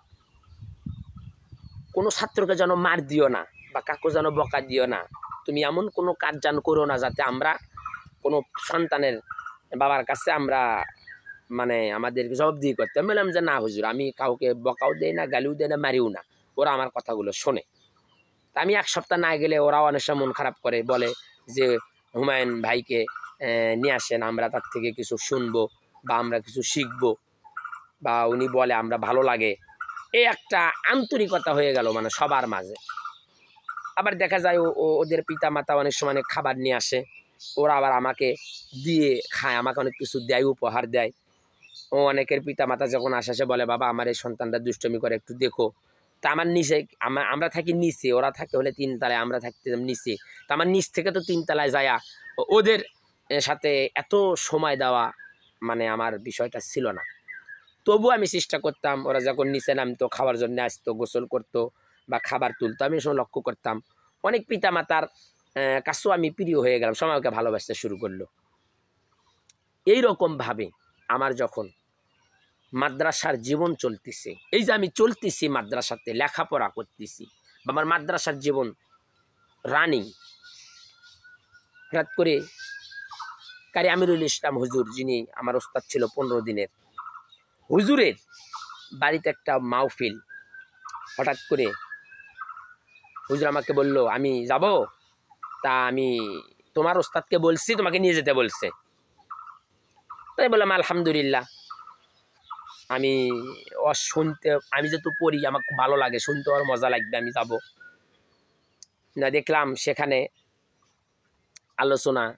কোনো ছাত্রকে যেন মার দিও না বা কাকু যেন বকা দিও না, তুমি এমন কোনো কাজ যেন করো না যাতে আমরা কোনো সন্তানের বাবার কাছে আমরা মানে আমাদেরকে জবাবদিহি করতে। আমি বললাম যে না হুজুর, আমি কাউকে বকাও দেই না, গালিও দেই না, মারিও না, ওরা আমার কথাগুলো শোনে। তা আমি 1 সপ্তাহ না গেলে ওরাও অনেক সময় মন খারাপ করে, বলে যে হুমায়ুন ভাইকে নিয়ে আসেন, আমরা তার থেকে কিছু শুনবো বা আমরা কিছু শিখবো, বা উনি বলে আমরা ভালো লাগে, এই একটা আন্তরিকতা হয়ে গেল মানে সবার মাঝে। আবার দেখা যায় ওদের পিতা মাতা অনেক সময় খাবার নিয়ে আসে, ওরা আবার আমাকে দিয়ে খায়, আমাকে অনেক কিছু দেয়, উপহার দেয়। ও অনেকের পিতা মাতা যখন আসে বলে বাবা আমার এই সন্তানটা দুষ্টমি করে, একটু দেখো। তা আমার নিচে, আমরা থাকি নিচে, ওরা থাকে হলে 3 তলায়, আমরা থাকতে নিচে। তা আমার নিচ থেকে তো 3 তলায় যায়া ওদের সাথে এত সময় দেওয়া মানে আমার বিষয়টা ছিল না। তবু আমি চেষ্টা করতাম, ওরা যখন নিচে নামতো খাওয়ার জন্য আসতো, গোসল করতো বা খাবার তুলতো, আমি সময় লক্ষ্য করতাম অনেক পিতা মাতার কাছেও আমি প্রিয় হয়ে গেলাম, সবাই আমাকে ভালোবাসতে শুরু করলো। এইরকমভাবে আমার যখন মাদ্রাসার জীবন চলতেছে, এই যে আমি চলতেছি মাদ্রাসাতে লেখাপড়া করতেছি, বা আমার মাদ্রাসার জীবন রানিং, হঠাৎ করে কারি আমিরুল ইসলাম হুজুর, যিনি আমার ওস্তাদ ছিল 15 দিনের, হুজুরের বাড়িতে একটা মাহফিল। হঠাৎ করে হুজুর আমাকে বলল আমি যাব, তা আমি তোমার ওস্তাদকে বলছি তোমাকে নিয়ে যেতে বলছে। তাই বললাম আলহামদুলিল্লাহ। আমি শুনতে, আমি যেহেতু পড়ি আমার খুব ভালো লাগে, শুনতে আর মজা লাগবে, আমি যাব না। দেখলাম সেখানে আলোচনা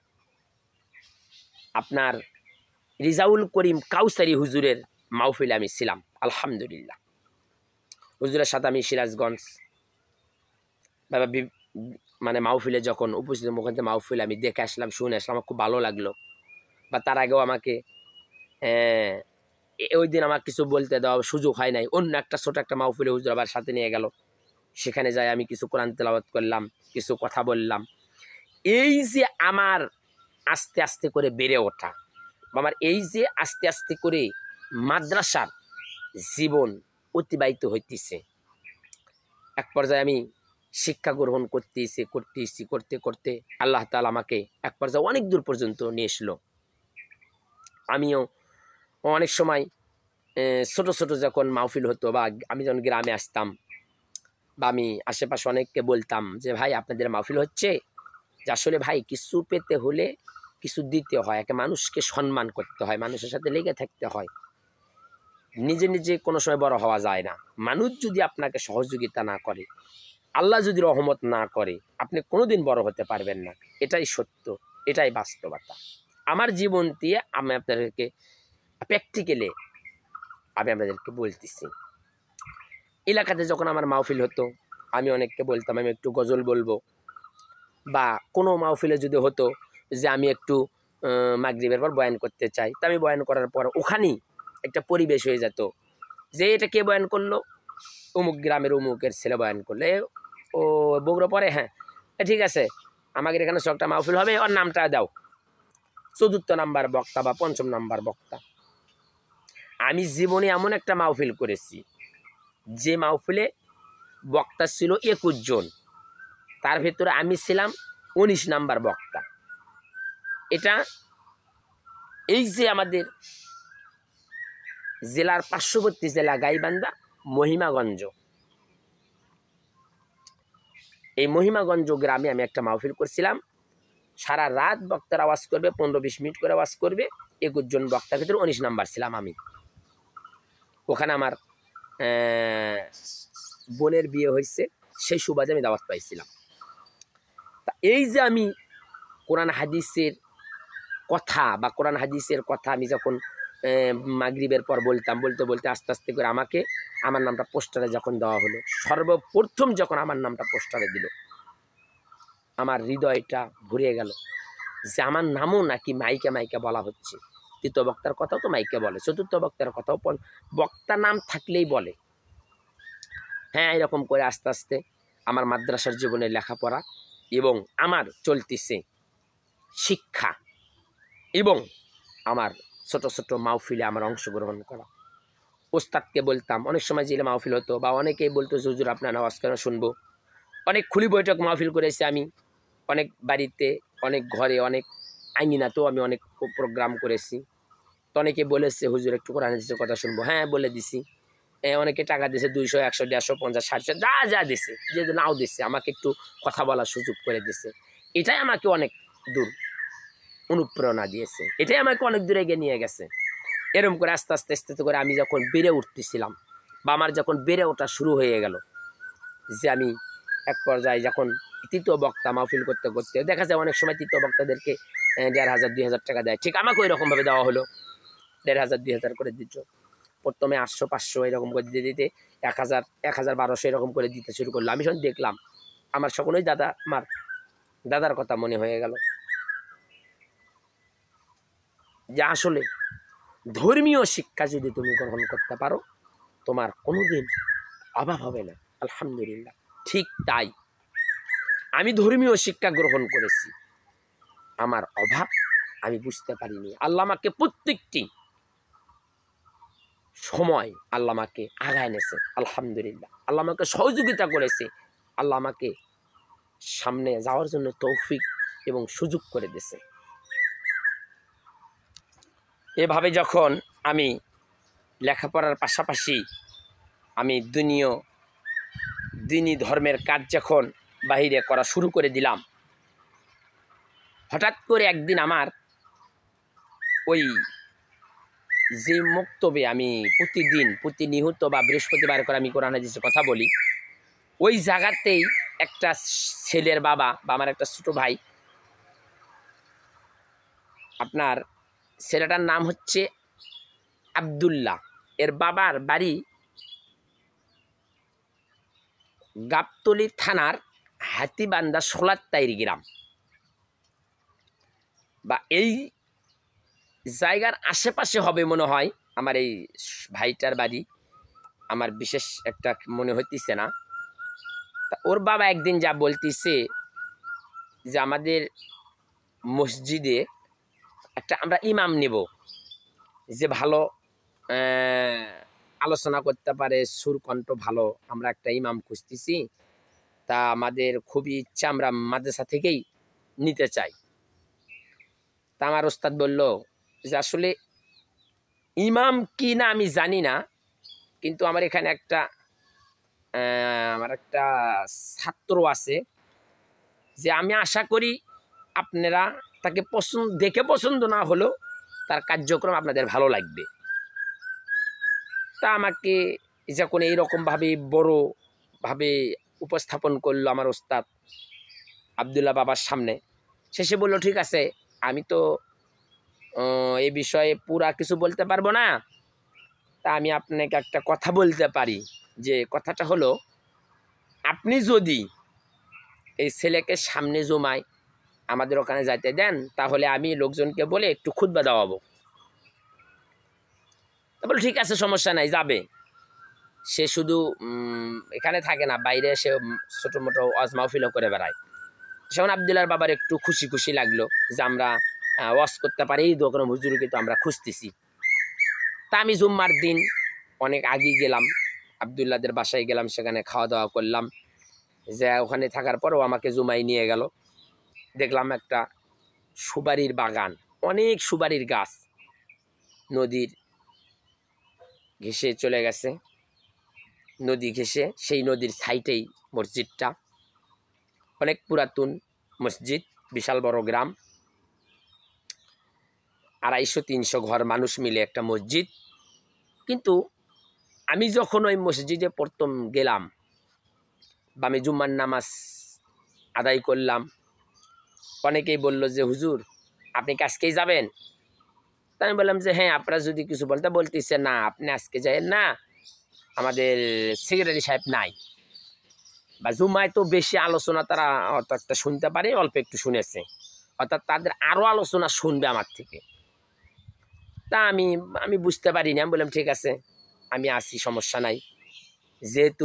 আপনার রিজাউল করিম কাউসারি হুজুরের মাহফিলে আমি ছিলাম। আলহামদুলিল্লাহ, হুজুরের সাথে আমি সিরাজগঞ্জ বাবা মানে মাহফিলে যখন উপস্থিত, ওখান থেকে মাহফিলে আমি দেখে আসলাম, শুনে আসলাম, আমার খুব ভালো লাগলো। বা তার আগেও আমাকে ওই দিন আমার কিছু বলতে দেওয়া সুযোগ হয় নাই, অন্য একটা ছোট একটা মাহফিলে হুজুর আবার সাথে নিয়ে গেল, সেখানে যাই আমি কিছু কোরআন তেলাওয়াত করলাম, কিছু কথা বললাম। এই যে আমার আস্তে আস্তে করে বেড়ে ওঠা, আমার এই যে আস্তে আস্তে করে মাদ্রাসার জীবন অতিবাহিত হইতেছে, এক পর্যায়ে আমি শিক্ষা গ্রহণ করতে করতে আল্লাহ তাআলা আমাকে এক পর্যায়ে অনেক দূর পর্যন্ত নিয়ে এসলো। আমিও অনেক সময় ছোট ছোট যখন মাহফিল হতো, বা আমি যখন গ্রামে আসতাম, বা আমি আশেপাশে অনেককে বলতাম যে ভাই আপনাদের মাহফিল হচ্ছে, যে আসলে ভাই কিছু পেতে হলে কিছু দিতে হয়, একটা মানুষকে সম্মান করতে হয়, মানুষের সাথে লেগে থাকতে হয়, নিজে নিজে কোনো সময় বড় হওয়া যায় না। মানুষ যদি আপনাকে সহযোগিতা না করে, আল্লাহ যদি রহমত না করে, আপনি কোনোদিন বড় হতে পারবেন না। এটাই সত্য, এটাই বাস্তবতা। আমার জীবন দিয়ে আমি আপনাদেরকে প্র্যাকটিক্যালি আমি আপনাদেরকে বলতেছি। এলাকাতে যখন আমার মাহফিল হতো, আমি অনেককে বলতাম আমি একটু গজল বলবো, বা কোনো মাহফিলে যদি হতো যে আমি একটু মাগরিবের পর বয়ান করতে চাই, তা আমি বয়ান করার পর ওখানেই একটা পরিবেশ হয়ে যেত যে এটা কে বয়ান করলো, অমুক গ্রামের অমুকের ছেলে বয়ান করলে, ও বগুড়া পরে, হ্যাঁ ঠিক আছে আমাদের এখানে একটা মাহফিল হবে, ওর নামটা দাও, 4র্থ নাম্বার বক্তা বা 5ম নাম্বার বক্তা। আমি জীবনে এমন একটা মাহফিল করেছি যে মাহফিলে বক্তা ছিল 21 জন, তার ভেতরে আমি ছিলাম 19 নাম্বার বক্তা। এটা এই যে আমাদের জেলার পার্শ্ববর্তী জেলা গাইবান্ধা মহিমাগঞ্জ, এই মহিমাগঞ্জ গ্রামে আমি একটা মাহফিল করছিলাম। সারা রাত বক্তার আওয়াজ করবে, 15-20 মিনিট করে আওয়াজ করবে। 21 জন বক্তার ভিতরে 19 নাম্বার ছিলাম আমি। ওখানে আমার বোনের বিয়ে হয়েছে, সেই সুবাদে আমি দাওয়াত পাইছিলাম। তা এই যে আমি কোরআন হাদিসের কথা বা কোরআন হাদিসের কথা আমি যখন মাগরিবের পর বলতাম, বলতে বলতে আস্তে আস্তে করে আমাকে আমার নামটা পোস্টারে যখন দেওয়া হলো, সর্বপ্রথম যখন আমার নামটা পোস্টারে দিল, আমার হৃদয়টা ভরে গেল যে আমার নামও নাকি মাইকে মাইকে বলা হচ্ছে। 3য় বক্তার কথাও তো মাইকে বলে, 4র্থ বক্তার কথাও বক্তা নাম থাকলেই বলে। হ্যাঁ, এরকম করে আস্তে আস্তে আমার মাদ্রাসার জীবনে লেখাপড়া এবং আমার চলতেছে শিক্ষা, এবং আমার ছোট ছোট মাহফিলে আমার অংশগ্রহণ করা। ওস্তাদকে বলতাম, অনেক সময় জেলে মাহফিল হতো, বা অনেকেই বলতো হুজুর আপনার আওয়াজ কেন শুনবো। অনেক খুলি বৈঠক মাহফিল করেছি আমি, অনেক বাড়িতে, অনেক ঘরে, অনেক আঙ্গিনাতেও আমি অনেক প্রোগ্রাম করেছি। তো অনেকে বলেছে হুজুর একটু কোরআন হাদিসের কথা শুনবো, হ্যাঁ বলে দিছি। অনেকে টাকা দিয়েছে 200, 100, 150, 50, 60, যা যা দিছে, যে নাও দিচ্ছে, আমাকে একটু কথা বলার সুযোগ করে দিছে। এটাই আমাকে অনেক দূর অনুপ্রেরণা দিয়েছে, এটাই আমাকে অনেক দূরে এগিয়ে নিয়ে গেছে। এরকম করে আস্তে আস্তে আস্তে করে আমি যখন বেড়ে উঠতেছিলাম, বা আমার যখন বেড়ে ওঠা শুরু হয়ে গেল, যে আমি এক পর্যায়ে যখন 3য় বক্তা মাহফিল করতে করতে দেখা যায় অনেক সময় 3য় বক্তাদেরকে 1500, 2000 টাকা দেয়, ঠিক আমাকে ওই রকমভাবে দেওয়া হলো। 1500, 2000 করে দিত। প্রথমে 800, 500 এরকম করে দিতে দিতে 1000, 1200 এরকম করে দিতে শুরু করলো। আমি যখন দেখলাম আমার সকলেই আমার দাদার কথা মনে হয়ে গেল, যে আসলে ধর্মীয় শিক্ষা যদি তুমি গ্রহণ করতে পারো, তোমার কোনোদিন অভাব হবে না। আলহামদুলিল্লাহ, ঠিক তাই আমি ধর্মীয় শিক্ষা গ্রহণ করেছি, আমার অভাব আমি বুঝতে পারিনি। আল্লাহ আমাকে প্রত্যেকটি সময় আল্লাহ আমাকে আগায় এনেছে, আলহামদুলিল্লাহ। আল্লাহ আমাকে সহযোগিতা করেছে, আল্লাহ আমাকে সামনে যাওয়ার জন্য তৌফিক এবং সুযোগ করে দিয়েছে। এভাবে যখন আমি লেখাপড়ার পাশাপাশি আমি দিনী ধর্মের কাজ যখন বাহিরে করা শুরু করে দিলাম, হঠাৎ করে একদিন আমার ওই যে মক্তবে আমি প্রতিনিয়ত বা বৃহস্পতিবার করে আমি কোরআন হাদিসের কথা বলি, ওই জায়গাতেই একটা ছেলের বাবা বা আমার একটা ছোট ভাই, আপনার ছেলেটার নাম হচ্ছে আব্দুল্লাহ, এর বাবার বাড়ি গাবতলী থানার হাতিবান্ধা সোলাত্তাইর গ্রাম, বা এই জায়গার আশেপাশে হবে মনে হয় আমার এই ভাইটার বাড়ি। আমার বিশেষ একটা মনে হইতেছে না। তা ওর বাবা একদিন যা বলতেছে যে আমাদের মসজিদে একটা আমরা ইমাম নেব, যে ভালো আলোচনা করতে পারে, সুরকণ্ঠ ভালো, আমরা একটা ইমাম খুঁজতেছি। তা আমাদের খুবই ইচ্ছা, আমরা মাদ্রাসা থেকেই নিতে চাই। তা আমার ওস্তাদ বলল যে আসলে ইমাম কি না আমি জানি না, কিন্তু আমার এখানে আমার একটা ছাত্র আছে, যে আমি আশা করি আপনারা তাকে দেখে পছন্দ না হলেও তার কার্যক্রম আপনাদের ভালো লাগবে। তা আমাকে যখন এইরকমভাবে বড়োভাবে উপস্থাপন করলো আমার ওস্তাদ আবদুল্লাহ বাবার সামনে, শেষে বলল ঠিক আছে, আমি তো এই বিষয়ে পুরা কিছু বলতে পারবো না, তা আমি আপনাকে একটা কথা বলতে পারি। যে কথাটা হলো, আপনি যদি এই ছেলেকে সামনে জমায় আমাদের ওখানে যাইতে দেন, তাহলে আমি লোকজনকে বলে একটু খুতবা দেওয়াবো। তা বলো ঠিক আছে, সমস্যা নাই, যাবে। সে শুধু এখানে থাকে না, বাইরে সে ছোটো মোটো ওয়াজ মাহফিলও করে বেড়ায়। সেখানে আবদুল্লাহর বাবার একটু খুশি খুশি লাগলো যে আমরা ওয়াজ করতে পারি, এই দোকানে হুজুরকে তো আমরা খুঁজতেছি। তা আমি জুম্মার দিন অনেক আগে গেলাম, আবদুল্লাহদের বাসায় গেলাম, সেখানে খাওয়া দাওয়া করলাম। যে ওখানে থাকার পরও আমাকে জুমাই নিয়ে গেল। দেখলাম একটা সুপারির বাগান, অনেক সুপারির গাছ, নদীর ঘেঁষে চলে গেছে, নদী ঘেঁষে, সেই নদীর সাইডেই মসজিদটা, অনেক পুরাতন মসজিদ, বিশাল বড় গ্রাম, 250-300 ঘর মানুষ মিলে একটা মসজিদ। কিন্তু আমি যখন ওই মসজিদে প্রথম গেলাম বা আমি জুম্মার নামাজ আদায় করলাম, অনেকেই বলল যে হুজুর আপনি কি আজকেই যাবেন? তা আমি বললাম যে হ্যাঁ, আপনারা যদি কিছু বলতেছে না, আপনি আজকে যাবেন না, আমাদের সেক্রেটারি সাহেব নাই, বা জুম্মায় তো বেশি আলোচনা তারা অত একটা শুনতে পারে, অল্প একটু শুনেছে, অর্থাৎ তাদের আরও আলোচনা শুনবে আমার থেকে। তা আমি বুঝতে পারিনি। আমি বললাম ঠিক আছে, আমি আসি, সমস্যা নাই, যেহেতু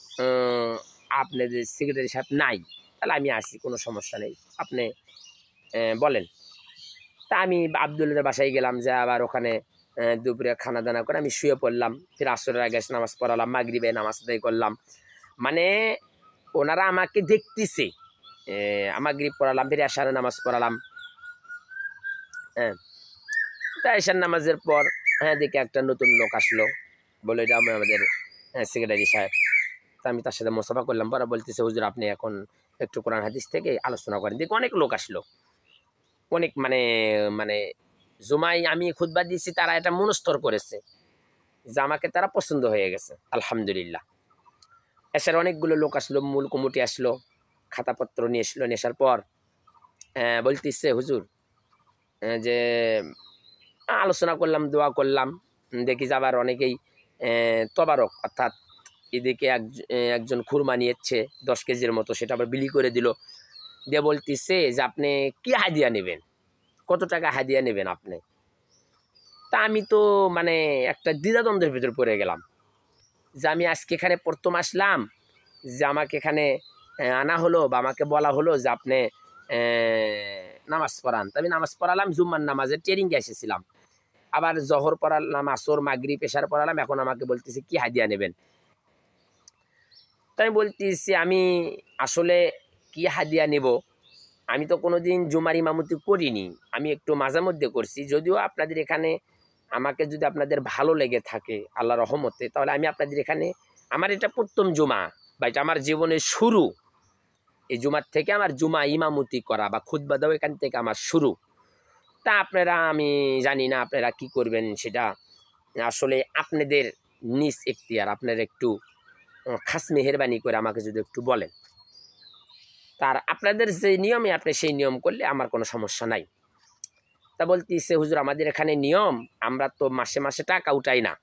আপনাদের সেক্রেটারি সাহেব নাই, তাহলে আমি আসি, কোনো সমস্যা নেই, আপনি বলেন। তা আমি আবদুল্লাহর বাসায় গেলাম, যে আবার ওখানে দুপুরে খানা দানা করে আমি শুয়ে পড়লাম। ফির আসরের আগে নামাজ পড়ালাম, মাগরিবে নামাজ আদায় করলাম। মানে ওনারা আমাকে দেখতেছে, মাগরিব পড়ালাম, ফির এশারের নামাজ পড়ালাম। হ্যাঁ, তা এশার নামাজের পর দেখি একটা নতুন লোক আসলো, বলে এটা আমাদের সেক্রেটারি সাহেব। তা আমি তার সাথে মোসাফা করলাম, পরে বলতেছে হুজুর আপনি এখন একটু কোরআন হাদিস থেকে আলোচনা করেন। দেখি অনেক লোক আসলো, অনেক মানে মানে জুমাই আমি খুতবা দিয়েছি, তারা এটা মনস্তর করেছে যে আমাকে তারা পছন্দ হয়ে গেছে, আলহামদুলিল্লাহ। এসার অনেকগুলো লোক আসলো, মূল কমিটি আসলো, খাতাপত্র নিয়ে এসলো। নিয়ে আসার পর বলতেছে হুজুর যে আলোচনা করলাম, দোয়া করলাম, দেখি যাবার অনেকেই তবারক, অর্থাৎ এদিকে একজন খুরমা নিয়েছে 10 কেজির মতো, সেটা আবার বিলি করে দিল। দিয়ে বলতেছে যে আপনি কি হাদিয়া নেবেন, কত টাকা হাদিয়া নেবেন আপনি? তা আমি তো মানে একটা দ্বিধাদ্বন্দ্বের ভিতর পড়ে গেলাম, যে আমি আজকে এখানে প্রথম আসলাম, যে আমাকে এখানে আনা হলো বা আমাকে বলা হলো যে আপনি নামাজ পড়ান। তা আমি নামাজ পড়ালাম, জুম্মার নামাজের ট্রেনিংয়ে এসেছিলাম, আবার জহর পড়ালাম, আসর, মাগরিব, এশার পড়ালাম, এখন আমাকে বলতেছে কি হাদিয়া নেবেন? তাই বলতেছি আমি আসলে কি হাদিয়া নেব আমি তো কোনো দিন জুমার ইমামতি করিনি, আমি একটু মাঝে মধ্যে করছি। যদিও আপনাদের এখানে আমাকে যদি আপনাদের ভালো লেগে থাকে আল্লাহ রহমতে, তাহলে আমি আপনাদের এখানে, আমার এটা প্রথম জুমা বা এটা আমার জীবনের শুরু। এই জুমার থেকে আমার জুমা ইমামতি করা বা খুতবা দেওয়া এখান থেকে আমার শুরু। তা আপনারা, আমি জানি না আপনারা কি করবেন, সেটা আসলে আপনাদের নিজ এখতিয়ার। আপনারা একটু খাস মেহেরবানি করে আমাকে যদি একটু বলেন, তার আপনাদের যে নিয়মে আপনি সেই নিয়ম করলে আমার কোনো সমস্যা নাই। তা বলতেছে হুজুর আমাদের এখানে নিয়ম, আমরা তো মাসে মাসে টাকা উঠাই না,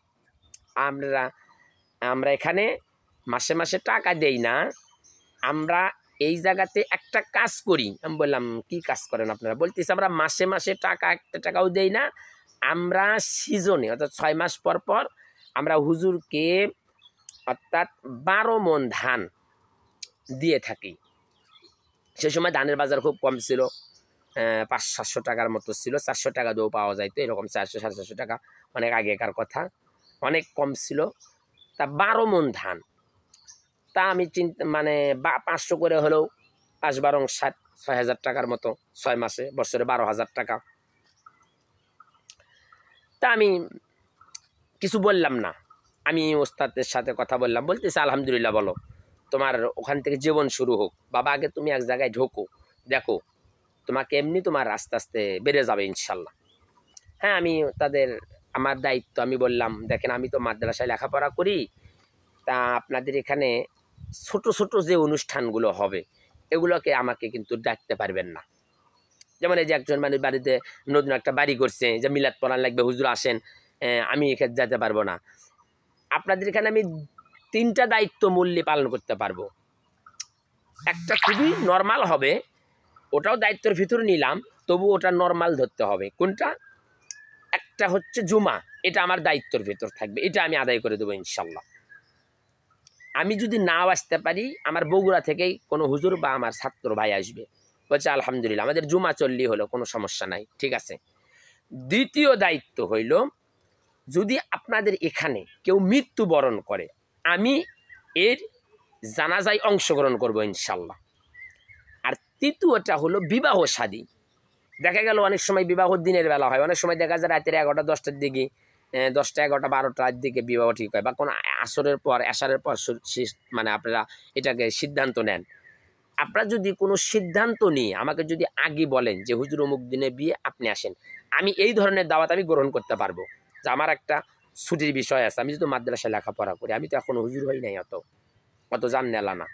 আমরা এখানে মাসে মাসে টাকা দেই না, আমরা এই জায়গাতে একটা কাজ করি। আমি বললাম কি কাজ করেন আপনারা? বলতেছে আমরা মাসে মাসে টাকা একটা টাকাও দেই না, আমরা সিজনে অর্থাৎ 6 মাস পর পর আমরা হুজুরকে অর্থাৎ 12 মণ ধান দিয়ে থাকি। সে সময় ধানের বাজার খুব কম ছিল, 500-700 টাকার মতো ছিল, 400 টাকা দিয়েও পাওয়া যাইতো, এরকম 400-450 টাকা, অনেক আগেকার কথা, অনেক কম ছিল। তা 12 মণ ধান, তা আমি মানে 500 করে হলেও 5-12 60 6,000 টাকার মতো, 6 মাসে, বছরে 12,000 টাকা। তা আমি কিছু বললাম না, আমি ওস্তাদের সাথে কথা বললাম, বলতেছে আলহামদুলিল্লাহ, বলো তোমার ওখান থেকে জীবন শুরু হোক বাবা, আগে তুমি এক জায়গায় ঢোকো, দেখো তোমাকে এমনি তোমার আস্তে আস্তে বেড়ে যাবে ইনশাল্লাহ। হ্যাঁ, আমি তাদের, আমার দায়িত্ব, আমি বললাম দেখেন আমি তো মাদ্রাসায় লেখাপড়া করি, তা আপনাদের এখানে ছোট ছোট যে অনুষ্ঠানগুলো হবে এগুলোকে আমাকে কিন্তু ডাকতে পারবেন না। যেমন এই যে একজন মানুষ বাড়িতে নতুন একটা বাড়ি করছে, যে মিলাদ পড়ান লাগবে, হুজুর আসেন, আমি এখানে যেতে পারবো না। আপনাদের এখানে আমি 3টা দায়িত্ব মূল্যে পালন করতে পারবো। একটা খুবই নর্মাল হবে, ওটাও দায়িত্বের ভিতরে নিলাম, তবু ওটা নর্মাল ধরতে হবে। কোনটা? একটা হচ্ছে জুমা, এটা আমার দায়িত্বের ভিতর থাকবে, এটা আমি আদায় করে দেবো ইনশাল্লাহ। আমি যদি নাও আসতে পারি, আমার বগুড়া থেকেই কোনো হুজুর বা আমার ছাত্র ভাই আসবে, বলছে আলহামদুলিল্লাহ আমাদের জুমা চললেই হলো, কোনো সমস্যা নাই, ঠিক আছে। দ্বিতীয় দায়িত্ব হইল, যদি আপনাদের এখানে কেউ মৃত্যুবরণ করে, আমি এর জানাজায় অংশগ্রহণ করব ইনশাল্লাহ। আর তৃতীয়টা হলো বিবাহ শাদী। দেখা গেল অনেক সময় বিবাহ দিনের বেলা হয়, অনেক সময় দেখা যায় রাতের 11টা-10টার দিকে, 10টা 11টা 12টার দিকে বিবাহ ঠিক হয়, বা কোনো আসরের পর এশারের পর মানে আপনারা এটাকে সিদ্ধান্ত নেন। আপনারা যদি কোনো সিদ্ধান্ত নিয়ে আমাকে যদি আগে বলেন যে হুজুর অমুক দিনে বিয়ে, আপনি আসেন, আমি এই ধরনের দাওয়াত আমি গ্রহণ করতে পারবো। যে আমার একটা ছুটির বিষয় আছে, আমি যদি মাদ্রাসায় লেখাপড়া করি, আমি তো এখন হুজুর হই নাই, অত জান নেলা না।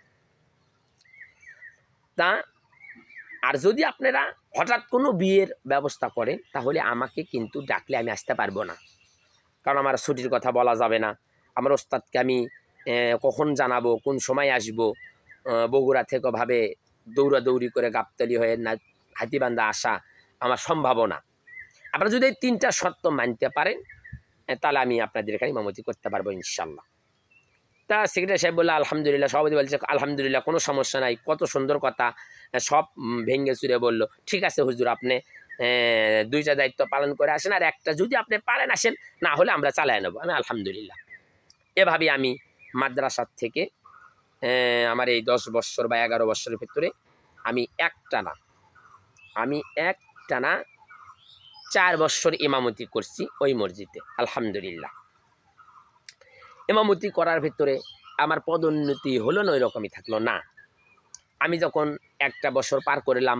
তা আর যদি আপনারা হঠাৎ কোনো বিয়ের ব্যবস্থা করেন, তাহলে আমাকে কিন্তু ডাকলে আমি আসতে পারবো না, কারণ আমার ছুটির কথা বলা যাবে না। আমার ওস্তাদকে আমি কখন জানাবো, কোন সময় আসবো, বগুড়া থেকে ভাবে দৌড়াদৌড়ি করে গাবতলি হয়ে না হাতিবান্ধা আসা আমার সম্ভাবনা। আপনারা যদি এই 3টা শর্ত মানতে পারেন, তাহলে আমি আপনাদের এখানে ইমামতি করতে পারবো ইনশাল্লাহ। তা সেক্রেটারি সাহেব বললো আলহামদুলিল্লাহ, সভাপতি বলছে আলহামদুলিল্লাহ, কোনো সমস্যা নাই, কত সুন্দর কথা, সব ভেঙে চুরে বললো ঠিক আছে হুজুর, আপনি 2টা দায়িত্ব পালন করে আসেন, আর একটা যদি আপনি পারেন আসেন, না হলে আমরা চালিয়ে নেবো। আমি আলহামদুলিল্লাহ, এভাবে আমি মাদ্রাসার থেকে আমার এই 10 বছর বা 11 বছরের ভিতরে আমি একটানা 4 বছর ইমামতি করছি ওই মসজিদে আলহামদুলিল্লাহ। ইমামতি করার ভিতরে আমার পদোন্নতি হলো না, ওই রকমই থাকলো না। আমি যখন একটা বছর পার করলাম,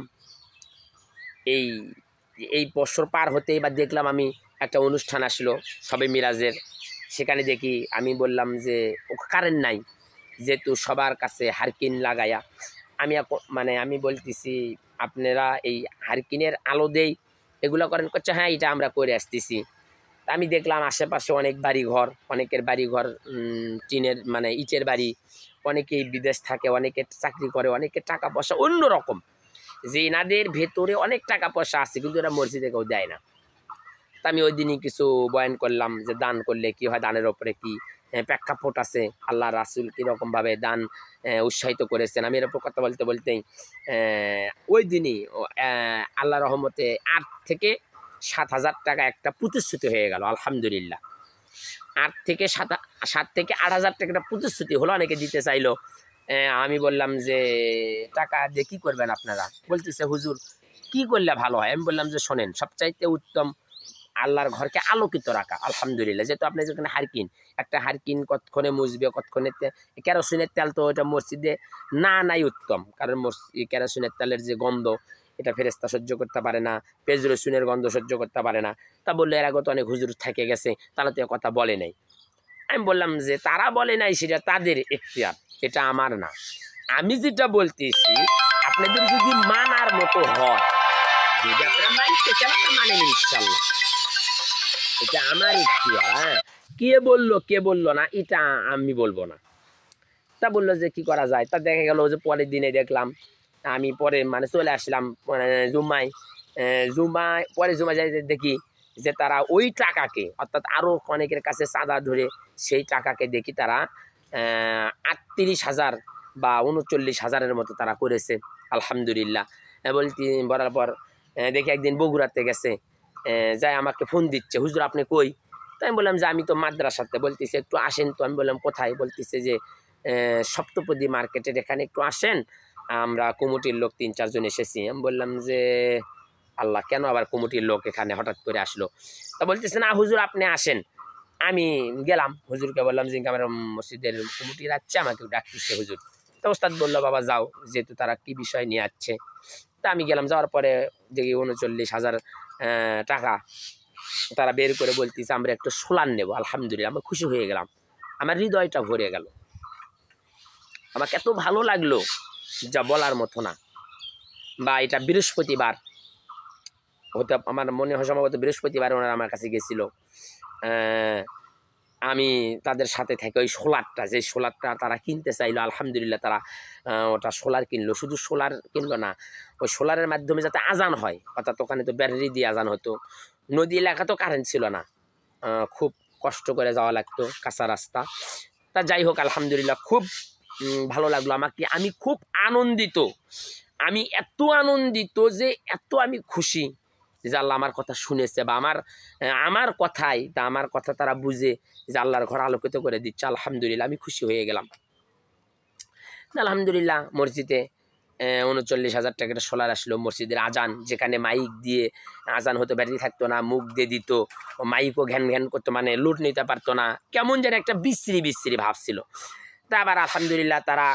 এই বছর পার হতে এবার দেখলাম আমি একটা অনুষ্ঠান আসলো সবে মিরাজের, সেখানে দেখি, আমি বললাম যে ও কারেন্ট নাই, যেহেতু সবার কাছে হারকিন লাগায়া, আমি বলতেছি আপনারা এই হারকিনের আলো দেই এগুলো করেন, করছে হ্যাঁ এটা আমরা করে আসতেছি। আমি দেখলাম আশেপাশে অনেক বাড়িঘর, অনেকের বাড়িঘর টিনের মানে ইটের বাড়ি, অনেকেই বিদেশ থাকে, অনেকে চাকরি করে, অনেকে টাকা পয়সা অন্যরকম, যে এনাদের ভেতরে অনেক টাকা পয়সা আছে, কিন্তু এরা মসজিদে কেউ দেয় না। তা আমি ওই দিনই কিছু বয়ান করলাম যে দান করলে কি হয়, দানের ওপরে কি প্রেক্ষাপট আছে, আল্লাহ রাসুল কীরকমভাবে দান উৎসাহিত করেছেন। আমি এর ওপর কথা বলতে বলতেই ওই দিনই আল্লাহ রহমতে 8 থেকে 7,000 টাকা একটা প্রতিশ্রুতি হয়ে গেল আলহামদুলিল্লাহ। 7 থেকে 8,000 টাকা একটা প্রতিশ্রুতি হলো, অনেকে দিতে চাইলো। আমি বললাম যে টাকা দিয়ে কী করবেন আপনারা? বলতেছে হুজুর কি করলে ভালো হয়? আমি বললাম যে শোনেন, সবচাইতে উত্তম আল্লাহর ঘরকে আলোকিত রাখা। আলহামদুলিল্লাহ, যেহেতু আপনি যেখানে হারকিন, একটা হারকিন কতক্ষণে মুছবে, কতক্ষণে কেরোসিনের তেল তো ওটা মসজিদে না নাই উত্তম, কারণ কেরোসিনের তেলের যে গন্ধ এটা ফেরেশতা সহ্য করতে পারে না, পেঁয়াজ রসুনের গন্ধ সহ্য করতে পারে না। তা বললে এর আগে তো অনেক হুজুর থেকে গেছে, তারা তো কথা বলে নাই। আমি বললাম যে তারা বলে নাই সেটা তাদের এখতিয়ার, এটা আমার না। আমি যেটা বলতেছি আপনাদের যদি মানার মতো হয়, যদি আপনারা মানতে চান মানেন ইনশাল্লাহ, এটা আমার এখতিয়ার। হ্যাঁ, কে বললো না এটা আমি বলবো না। তা বললো যে কি করা যায়? তা দেখা গেল যে পরের দিনে দেখলাম, আমি পরে মানে চলে আসলাম জুম্মায়, জুমায় যাই দেখি যে তারা ওই টাকাকে, অর্থাৎ আরও অনেকের কাছে চাঁদা ধরে সেই টাকাকে দেখি তারা 38,000 বা 39,000-এর মতো তারা করেছে। আলহামদুলিল্লাহ। বলার পর দেখি একদিন বগুড়াতে গেছে, যাই আমাকে ফোন দিচ্ছে, হুজুর আপনি কই? তো আমি বললাম যে আমি তো মাদ্রাসাতে। বলতেছে একটু আসেন তো। আমি বললাম কোথায়? বলতেছে যে সপ্তপদী মার্কেটের এখানে একটু আসেন, আমরা কমিটির লোক 3-4 জন এসেছি। আমি বললাম যে আল্লাহ, কেন আবার কমিটির লোক এখানে হঠাৎ করে আসলো? তা বলতেছে না হুজুর আপনি আসেন। আমি গেলাম, হুজুরকে বললাম যে আমার মসজিদের কমিটি যাচ্ছে, আমাকে ডাকতেছে হুজুর। তো ওস্তাদ বললো বাবা যাও, যেহেতু তারা কি বিষয় নিয়ে আসছে। তা আমি গেলাম, যাওয়ার পরে দেখি 39,000 টাকা তারা বের করে বলতেছে আমরা একটু সোলার নেব। আলহামদুলিল্লাহ, আমি খুশি হয়ে গেলাম, আমার হৃদয়টা ভরে গেল, আমাকে এত ভালো লাগলো যা বলার মতো না। বা এটা বৃহস্পতিবার হতে, আমার মনে হয় সম্ভবত বৃহস্পতিবার ওনারা আমার কাছে গেছিল। আমি তাদের সাথে থেকে ওই সোলারটা, যে সোলারটা তারা কিনতে চাইলো, আলহামদুলিল্লাহ তারা ওটা সোলার কিনলো। শুধু সোলার কিনলো না, ওই সোলারের মাধ্যমে যাতে আজান হয়, অর্থাৎ ওখানে তো ব্যাটারি দিয়ে আজান হতো, নদী এলাকা তো কারেন্ট ছিল না, খুব কষ্ট করে যাওয়া লাগতো, কাঁচা রাস্তা। তা যাই হোক আলহামদুলিল্লাহ, খুব ভালো লাগলো আমাকে। আমি খুব আনন্দিত, আমি এত আনন্দিত যে এত আমি খুশি যে আল্লাহ আমার কথা শুনেছে, বা আমার কথাই তা আমার কথা তারা বুঝে যে আল্লাহর ঘর আলোকিত করে দিচ্ছে। আলহামদুলিল্লাহ, আমি খুশি হয়ে গেলাম। আলহামদুলিল্লাহ, মসজিদে 39,000 টাকার সোলার আসলো। মসজিদের আজান, যেখানে মাইক দিয়ে আজান হতো, ব্যাটারি থাকতো না, মুখ দিয়ে দিত, মাইকও ঘ্যান ঘ্যান করতো, মানে লুট নিতে পারতো না, কেমন যেন একটা বিশ্রী ভাব ছিল। তা আবার আলহামদুলিল্লাহ তারা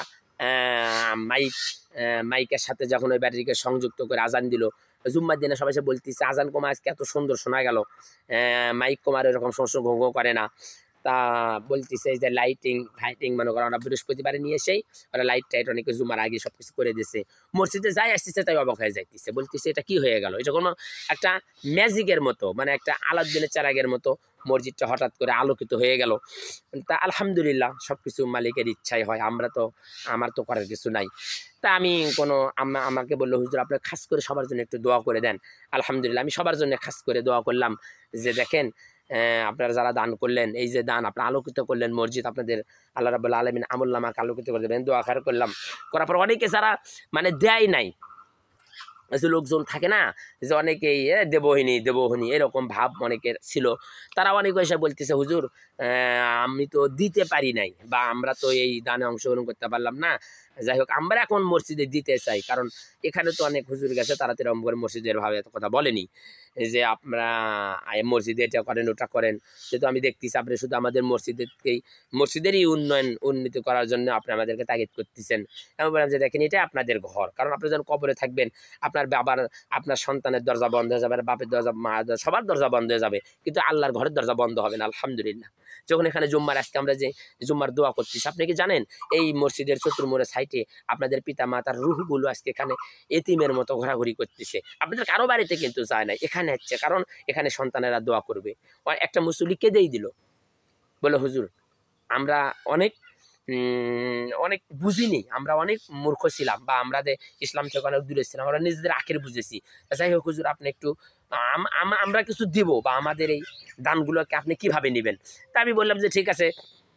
মাইকের সাথে যখন ওই ব্যাটারিকে সংযুক্ত করে আজান দিল, জুম্মার দিনে সবাই সে বলতেছে আজান কমা আজকে এত সুন্দর শোনা গেল, মাইক কমার এরকম সমস্যা ঘো করে না। তা বলতেছে যে লাইটিং মনে করো, আমরা বৃহস্পতিবারে নিয়ে এসেই ওরা লাইট টাইট অনেকে জুমার আগে সব কিছু করে দিছে। মসজিদে যাই আসতেছে তাই অবাক হয়ে যাইতেছে, বলতেছে এটা কি হয়ে গেল? এটা কোনো একটা ম্যাজিকের মতো, মানে একটা আলাউদ্দিনের চারাগের মতো মসজিদটা হঠাৎ করে আলোকিত হয়ে গেল। তা আলহামদুলিল্লাহ, সব কিছু মালিকের ইচ্ছাই হয়, আমার তো করার কিছু নাই। তা আমি আমাকে বললো হুজুর আপনি খাস করে সবার জন্য একটু দোয়া করে দেন। আলহামদুলিল্লাহ, আমি সবার জন্য খাস করে দোয়া করলাম যে দেখেন আপনারা যারা দান করলেন, এই যে দান আপনারা আলোকিত করলেন মসজিদ, আপনাদের আল্লাহ রাব্বুল আলামিন আমুল্লামাকে আলোকিত করে দেবেন। দোয়া খার করলাম। করার পর অনেকে যারা মানে দেয় নাই, যে লোকজন থাকে না যে অনেকেই দেবহীনী এরকম ভাব অনেকের ছিল, তারা অনেক এসে বলতেছে হুজুর আমি তো দিতে পারি নাই, বা আমরা তো এই দানে অংশগ্রহণ করতে পারলাম না। যাই হোক, আমরা এখন মসজিদে দিতে চাই, কারণ এখানে তো অনেক হুজুর গেছে, তারা তো এরকম করে মসজিদের ভাবে এত কথা বলেনি যে আপনারা মসজিদে এটা করেন ওটা করেন। যেহেতু আমি দেখতেছি আপনি শুধু আমাদের মসজিদেরই উন্নতি করার জন্য আপনি আমাদেরকে তাগিদ করতেছেন। আমি বললাম যে দেখেন, এটা আপনাদের ঘর, কারণ আপনি যখন কবরে থাকবেন আপনার বাবার, আপনার সন্তানের দরজা বন্ধ হয়ে যাবে, বাপের দরজা, মা, সবার দরজা বন্ধ হয়ে যাবে, কিন্তু আল্লাহর ঘরের দরজা বন্ধ হবে না। আলহামদুলিল্লাহ, যখন এখানে জুম্মার আজকে আমরা যে জুম্মার দোয়া করতেছি, আপনি কি জানেন এই মসজিদের চতুর্মুড়ের সাইটে আপনাদের পিতা মাতার রুহগুলো আজকে এখানে এতিমের মতো ঘোরাঘুরি করতেছে। আপনাদের কারো বাড়িতে কিন্তু যায় না, এখানে হচ্ছে, কারণ এখানে সন্তানেরা দোয়া করবে। একটা মুসল্লি কেঁদেই দিল, বলে হুজুর আমরা অনেক বুঝিনি, আমরা অনেক মূর্খ ছিলাম, বা আমাদের ইসলাম থেকে অনেক দূরে ছিলাম, আমরা নিজেদের আখের বুঝেছি। যাই হোক হুজুর, আপনি একটু আমরা কিছু দিব, বা আমাদের এই দানগুলোকে আপনি কিভাবে নেবেন? তা আমি বললাম যে ঠিক আছে,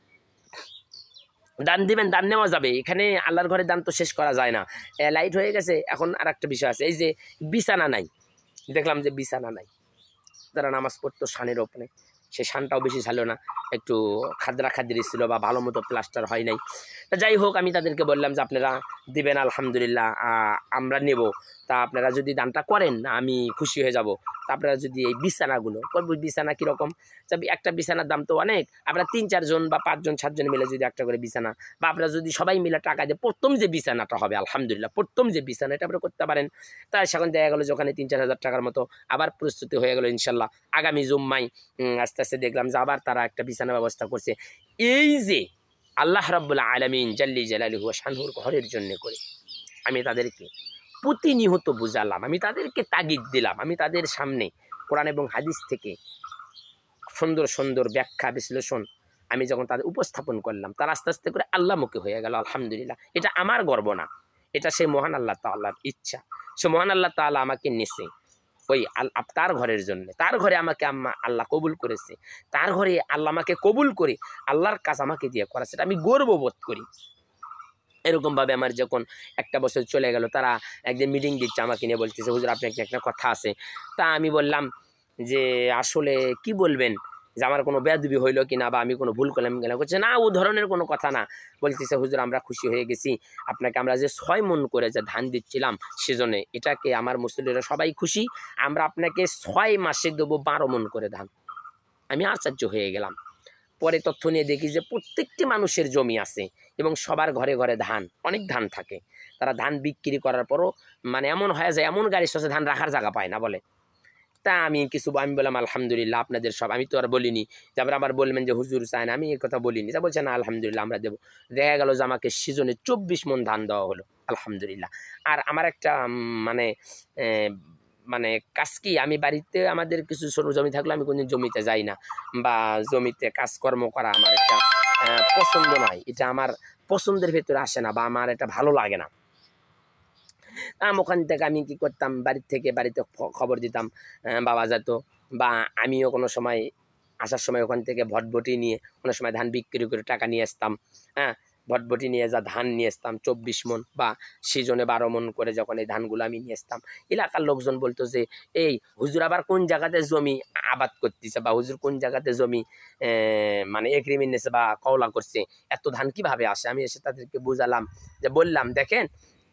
দান দিবেন, দান নেওয়া যাবে, এখানে আল্লাহর ঘরে দান তো শেষ করা যায় না। লাইট হয়ে গেছে, এখন আর একটা বিষয় আছে, এই যে বিছানা নাই, দেখলাম যে বিছানা নাই, তারা নামাজ পড়তো শানের ওপরে, সে শানটাও বেশি ছিল না, একটু খাদ্রা খাদ্রি ছিল বা ভালো মতো প্লাস্টার হয় নাই। তা যাই হোক, আমি তাদেরকে বললাম যে আপনারা দিবেন, আলহামদুলিল্লাহ আমরা নেব। তা আপনারা যদি দানটা করেন আমি খুশি হয়ে যাব। তা আপনারা যদি এই বিছানাগুলো করবো, বিছানা কীরকম, একটা বিছানার দাম তো অনেক, আপনারা 3-4 জন বা 5 জন 7 জন মিলে যদি একটা করে বিছানা, বা আপনারা যদি সবাই মিলে টাকা দিয়ে প্রথম যে বিছানাটা হবে, আলহামদুলিল্লাহ প্রথম যে বিছানা, এটা আপনারা করতে পারেন। তাই সেখানে দেখা গেলো যখন 3-4 হাজার টাকার মতো আবার প্রস্তুতি হয়ে গেল ইনশাল্লাহ। আগামী জুম্মায় আস্তে আস্তে দেখলাম যে আবার তারা একটা বিছানার ব্যবস্থা করছে। এই যে আল্লাহ রাব্বুল আলামিন জাল্লি জালালুহু ওয়া শানহুর ঘরের জন্য করে আমি তাদেরকে প্রতিনিয়ত বুঝালাম, আমি তাদেরকে তাগিদ দিলাম, আমি তাদের সামনে কোরআন এবং হাদিস থেকে সুন্দর সুন্দর ব্যাখ্যা বিশ্লেষণ আমি যখন তাদের উপস্থাপন করলাম, তারা আস্তে আস্তে করে আল্লাহমুখী হয়ে গেল। আলহামদুলিল্লাহ, এটা আমার গর্ব না, এটা সেই মহান আল্লাহ তাআলার ইচ্ছা। সে মহান আল্লাহ তাআলা আমাকে নেছে ওই তার ঘরের জন্য, তার ঘরে আমাকে আল্লাহ কবুল করেছে, তার ঘরে আল্লাহ আমাকে কবুল করে আল্লাহর কাজ আমাকে দিয়ে করা, সেটা আমি গর্ববোধ করি। এরকমভাবে আমার যখন একটা বছর চলে গেল, তারা একদিন মিটিং দিচ্ছে আমাকে নিয়ে, বলতেছে হুজুর আপনাকে একটা কথা আছে। তা আমি বললাম যে আসলে কি বলবেন, যে আমার কোনো বেয়াদবি হইলো কি না, বা আমি কোনো ভুল করলাম কিনা। করছে না, ও ধরনের কোনো কথা না। বলতেছে হুজুর আমরা খুশি হয়ে গেছি আপনাকে, আমরা যে 6 মণ করে যে ধান দিচ্ছিলাম সেজন্য, এটাকে আমার মুসলিমরা সবাই খুশি, আমরা আপনাকে 6 মাসে দেবো 12 মণ করে ধান। আমি আশ্চর্য হয়ে গেলাম। পরে তথ্য নিয়ে দেখি যে প্রত্যেকটি মানুষের জমি আছে এবং সবার ঘরে ঘরে ধান, অনেক ধান থাকে। তারা ধান বিক্রি করার পরও মানে এমন হয়ে যায়, এমন গাড়ি সসে ধান রাখার জায়গা পায় না বলে। তা আমি বললাম আলহামদুলিল্লাহ আপনাদের সব, আমি তো আর বলিনি যে আবার বলবেন যে হুজুর চায় না, আমি এই কথা বলিনি। তা বলছে না আলহামদুলিল্লাহ আমরা দেবো। দেখা গেল যে আমাকে সিজনে 24 মণ ধান দেওয়া হলো আলহামদুলিল্লাহ। আর আমার একটা মানে মানে কাজ কি, আমি বাড়িতে আমাদের কিছু ছোট জমি থাকলে আমি কোনদিন জমিতে যাই না, বা জমিতে কাজকর্ম করা আমার একটা পছন্দ নয়, এটা আমার পছন্দের ভেতরে আসে না, বা আমার এটা ভালো লাগে না। ওখান থেকে আমি কি করতাম, বাড়িতে খবর দিতাম, বাবা যেত, বা আমিও কোনো সময় আসার সময় ওখান থেকে ভটভটি নিয়ে কোনো সময় ধান বিক্রি করে টাকা নিয়ে আসতাম। হ্যাঁ, ভটভটি নিয়ে যা ধান নিয়ে আসতাম 24 মণ, বা সিজনে 12 মণ করে যখন এই ধানগুলো আমি নিয়ে আসতাম, এলাকার লোকজন বলতো যে এই হুজুর আবার কোন জায়গাতে জমি আবাদ করতেছে, বা হুজুর কোন জায়গাতে জমি মানে এগ্রিমেন্ট নিয়েছে বা কওলা করছে, এত ধান কিভাবে আসে। আমি এসে তাদেরকে বুঝালাম, যে বললাম দেখেন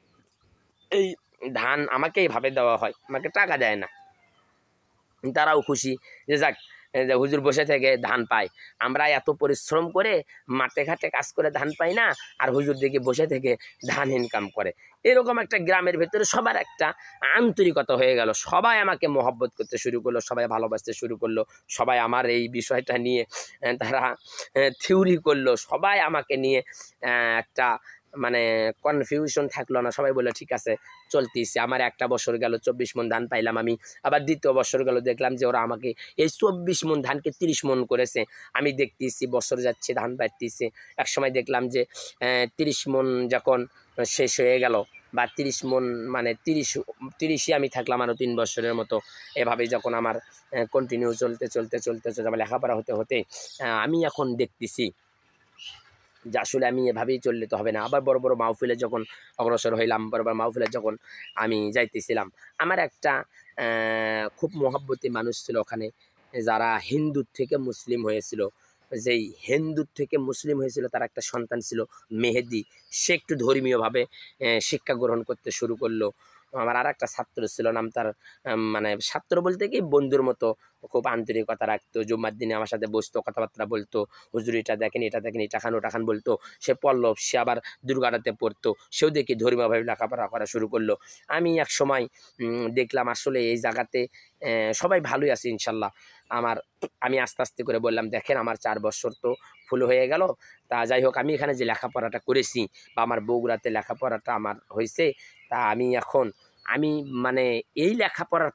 এই ধান আমাকে এইভাবে দেওয়া হয়, আমাকে টাকা দেয় না। তারাও খুশি যে যাক, যে হুজুর বসে থেকে ধান পায়, আমরা এত পরিশ্রম করে মাঠে ঘাটে কাজ করে ধান পাই না, আর হুজুর দিকে বসে থেকে ধান ইনকাম করে। এরকম একটা গ্রামের ভেতরে সবার একটা আন্তরিকতা হয়ে গেল, সবাই আমাকে মহব্বত করতে শুরু করলো, সবাই ভালোবাসতে শুরু করলো, সবাই আমার এই বিষয়টা নিয়ে তারা থিওরি করলো, সবাই আমাকে নিয়ে একটা মানে কনফিউশন থাকলো না, সবাই বললো ঠিক আছে চলতেছে। আমার একটা বছর গেল 24 মণ ধান পাইলাম আমি, আবার দ্বিতীয় বছর গেল দেখলাম যে ওরা আমাকে এই 24 মণ ধানকে 30 মণ করেছে। আমি দেখতেছি বছর যাচ্ছে ধান বাড়তেছে, এক সময় দেখলাম যে 30 মণ যখন শেষ হয়ে গেল, বা 30 মণ মানে 30ই আমি থাকলাম আরও 3 বছরের মতো। এভাবেই যখন আমার কন্টিনিউ চলতে আমার লেখাপড়া হতে হতে আমি এখন দেখতেছি যে আসলে আমি এভাবেই চললে তো হবে না। আবার বড় বড় মাহফিলে যখন অগ্রসর হইলাম, বড় বড় মাহফিলে যখন আমি যাইতেছিলাম, আমার একটা খুব মহাব্বতী মানুষ ছিল ওখানে, যারা হিন্দুর থেকে মুসলিম হয়েছিল। যেই হিন্দুর থেকে মুসলিম হয়েছিল তার একটা সন্তান ছিল মেহেদি, সে একটু ধর্মীয়ভাবে শিক্ষা গ্রহণ করতে শুরু করলো। আমার আর একটা ছাত্র ছিল, নাম তার মানে ছাত্র বলতে কি বন্ধুর মতো, খুব আন্তরিকতা রাখতো, জুম্মার দিনে আমার সাথে বসতো, কথাবার্তা বলতো, হুজুর এটা দেখেন এটা দেখেন, এটা খান ওটা খান বলতো। সে পড়লো, সে আবার দুর্গাটাতে পড়তো, সেও দেখি ধর্মীয়ভাবে লেখাপড়া করা শুরু করলো। আমি এক সময় দেখলাম আসলে এই জায়গাতে সবাই ভালোই আছে ইনশাল্লাহ। আমি আস্তে আস্তে করে বললাম দেখেন আমার 4 বছর তো ফুল হয়ে গেল, তা যাই হোক আমি এখানে যে লেখাপড়াটা করেছি, বা আমার বগুড়াতে লেখাপড়াটা আমার হয়েছে, তা আমি মানে এই লেখাপড়ার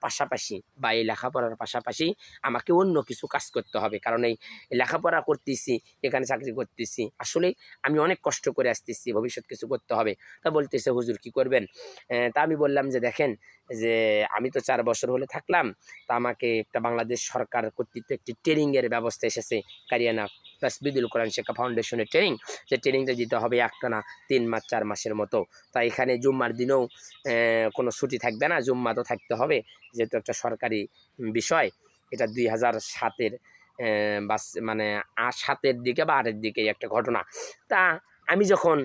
পাশাপাশি আমাকে অন্য কিছু কাজ করতে হবে, কারণ এই লেখাপড়া করতেছি, এখানে চাকরি করতেছি, আসলে আমি অনেক কষ্ট করে আসতেছি, ভবিষ্যৎ কিছু করতে হবে। তা বলতেছে হুজুর কি করবেন। তা আমি বললাম যে দেখেন, যে আমি তো 4 বছর হলে থাকলাম, তা আমাকে একটা বাংলাদেশ সরকার কর্তৃক একটি ট্রেনিংয়ের ব্যবস্থা এসেছে, কারিয়ানা তাসবিদুল কোরআন শিক্ষা ফাউন্ডেশনের ট্রেনিং, যে ট্রেনিংটা দিতে হবে একটানা 3 মাস 4 মাসের মতো। তা এখানে জুম্মার দিনেও কোনো ছুটি থাকবে না, জুম্মা তো থাকতে হবে, যেহেতু একটা সরকারি বিষয়। এটা 2007-এর বাস মানে 7-এর দিকে বা 8-এর দিকে একটা ঘটনা। তা আমি যখন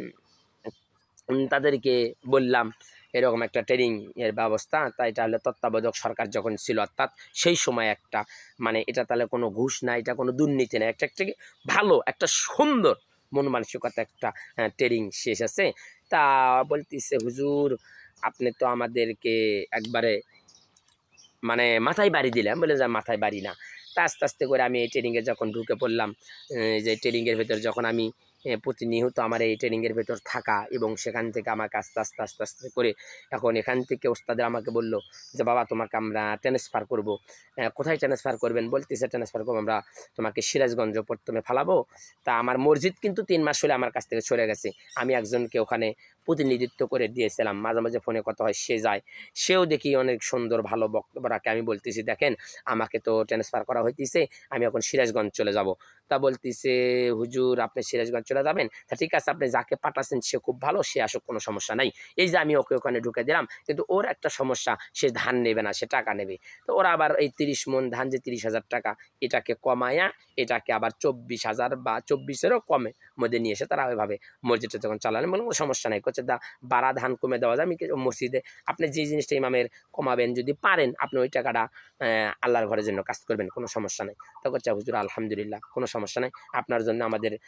তাদেরকে বললাম এরকম একটা ট্রেনিং এর ব্যবস্থা, তা এটা হলে তত্ত্বাবধায়ক সরকার যখন ছিল, অর্থাৎ সেই সময় একটা মানে এটা তাহলে কোনো ঘুষ না, এটা কোনো দুর্নীতি না, একটা একটা ভালো একটা সুন্দর মন মানসিকতা একটা ট্রেনিং শেষ আছে। তা বলতেছে হুজুর আপনি তো আমাদেরকে একবারে মানে মাথায় বাড়ি দিলাম। বলে যে মাথায় বাড়ি না। তা আস্তে আস্তে করে আমি এই ট্রেনিংয়ে যখন ঢুকে পড়লাম, যে ট্রেনিংয়ের ভেতর যখন আমি প্রতিনিয়ত আমার এই ট্রেনিংয়ের ভেতর থাকা এবং সেখান থেকে আমাকে আস্তে আস্তে আস্তে আস্তে করে এখন এখান থেকে ওস্তাদের আমাকে বলল যে বাবা তোমাকে আমরা ট্রান্সফার করব। কোথায় ট্রান্সফার করবেন? বলতেছে ট্রান্সফার করবো আমরা তোমাকে সিরাজগঞ্জ প্রথমে ফালাবো। তা আমার মসজিদ কিন্তু 3 মাস হলে আমার কাছ থেকে সরে গেছে। আমি একজনকে ওখানে প্রতিনিধিত্ব করে দিয়েছিলাম, মাঝে মাঝে ফোনে কথা হয়, সে যায়, সেও দেখি অনেক সুন্দর ভালো বক্তব্য রাখে। আমি বলতেছি দেখেন আমাকে তো ট্রান্সফার করা হইতেছে, আমি এখন সিরাজগঞ্জ চলে যাব। তা বলতেছে হুজুর আপনি সিরাজগঞ্জ চলে যাবেন? তা ঠিক আছে, আপনি যাকে পাঠাচ্ছেন সে খুব ভালো, সে আসুক, কোনো সমস্যা নাই। এই যে আমি ওকে ওখানে ঢুকে দিলাম, কিন্তু ওর একটা সমস্যা, সে ধান নেবে না, সে টাকা নেবে। তো ওরা আবার এই 30 মণ ধান যে 30,000 টাকা, এটাকে কমায়া এটাকে আবার 24,000 বা 24-এরও কমে মধ্যে নিয়ে এসে তারা ওইভাবে মসজিদটা যখন চালালেন, বললাম কোনো সমস্যা নাই। করছে বাড়া ধান কমে দেওয়া যায়, আমি মসজিদে আপনি যে জিনিসটা ইমামের কমাবেন, যদি পারেন আপনি ওই টাকাটা আল্লাহর ঘরের জন্য কাজ করবেন, কোনো সমস্যা নেই। তো করছে হুজুর আলহামদুলিল্লাহ কোনো সমস্যা নেই, আপনার জন্য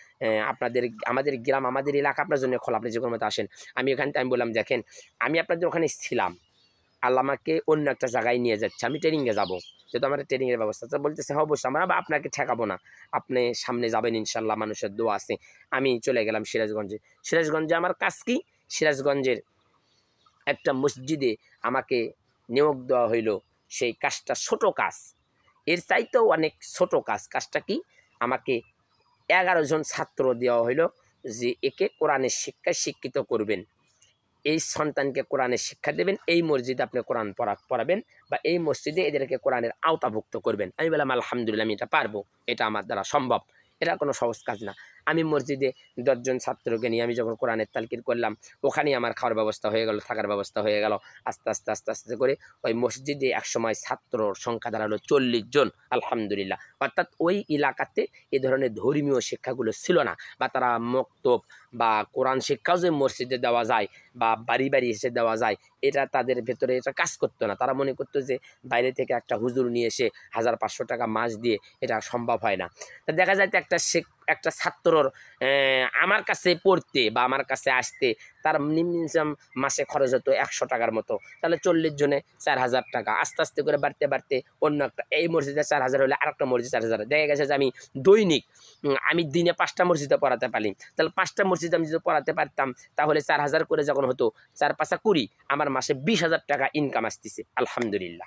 আমাদের গ্রাম আমাদের এলাকা আপনার জন্য খোলা, আপনি যে কোনো মতো আসেন। আমি আমি বললাম দেখেন আমি আপনাদের ওখানে ছিলাম, আল্লাহ আমাকে অন্য একটা জায়গায় নিয়ে যাচ্ছে, আমি ট্রেনিংয়ে যাবো, যেহেতু আমার ট্রেনিংয়ের ব্যবস্থা। তো বলতেছে হ্যাঁ অবশ্যই, আমরা আপনাকে ঠেকাবো না, আপনি সামনে যাবেন ইনশাল্লাহ, মানুষের দোয়া আছে। আমি চলে গেলাম সিরাজগঞ্জে। সিরাজগঞ্জে আমার কাজ কি? সিরাজগঞ্জের একটা মসজিদে আমাকে নিয়োগ দেওয়া হইল। সেই কাজটা ছোট কাজ, এর চাইতেও অনেক ছোট কাজ। কাজটা কি? আমাকে 11 জন ছাত্র দেওয়া হইল যে একে কোরআনের শিক্ষায় শিক্ষিত করবেন, এই সন্তানকে কোরআনের শিক্ষা দেবেন, এই মসজিদে আপনি কোরআন পড়াবেন বা এই মসজিদে এদেরকে কোরআনের আওতাভুক্ত করবেন। আমি বললাম আলহামদুলিল্লাহ আমি এটা পারবো, এটা আমার দ্বারা সম্ভব, এটা কোনো সহজ কাজ না। আমি মসজিদে 10 জন ছাত্রকে নিয়ে আমি যখন কোরআনের তালকির করলাম, ওখানেই আমার খাওয়ার ব্যবস্থা হয়ে গেল, থাকার ব্যবস্থা হয়ে গেল। আস্তে আস্তে আস্তে আস্তে করে ওই মসজিদে একসময় ছাত্রর সংখ্যা দাঁড়ালো 40 জন, আলহামদুলিল্লাহ। অর্থাৎ ওই এলাকাতে এ ধরনের ধর্মীয় শিক্ষাগুলো ছিল না, বা তারা মক্তব বা কোরআন শিক্ষাও যে মসজিদে দেওয়া যায় বা বাড়ি বাড়ি এসে দেওয়া যায়, এটা তাদের ভেতরে এটা কাজ করতো না। তারা মনে করতো যে বাইরে থেকে একটা হুজুর নিয়ে এসে 1500 টাকা মাস দিয়ে এটা সম্ভব হয় না। তা দেখা যায় একটা ছাত্রর আমার কাছে পড়তে বা আমার কাছে আসতে তার নিম্ন মাসে খরচ হতো 100 টাকার মতো, তাহলে 40 জনে 4000 টাকা। আস্তে আস্তে করে বাড়তে বাড়তে অন্য একটা, এই মসজিদে 4000 হলে আরেকটা মসজিদ 4000। দেখা গেছে যে আমি দৈনিক আমি দিনে 5টা মসজিদে পড়াতে পারি, তাহলে 5টা মসজিদে আমি যদি পড়াতে পারতাম তাহলে 4000 করে যখন হতো 4-5 20, আমার মাসে 20,000 টাকা ইনকাম আসতেছে আলহামদুলিল্লাহ।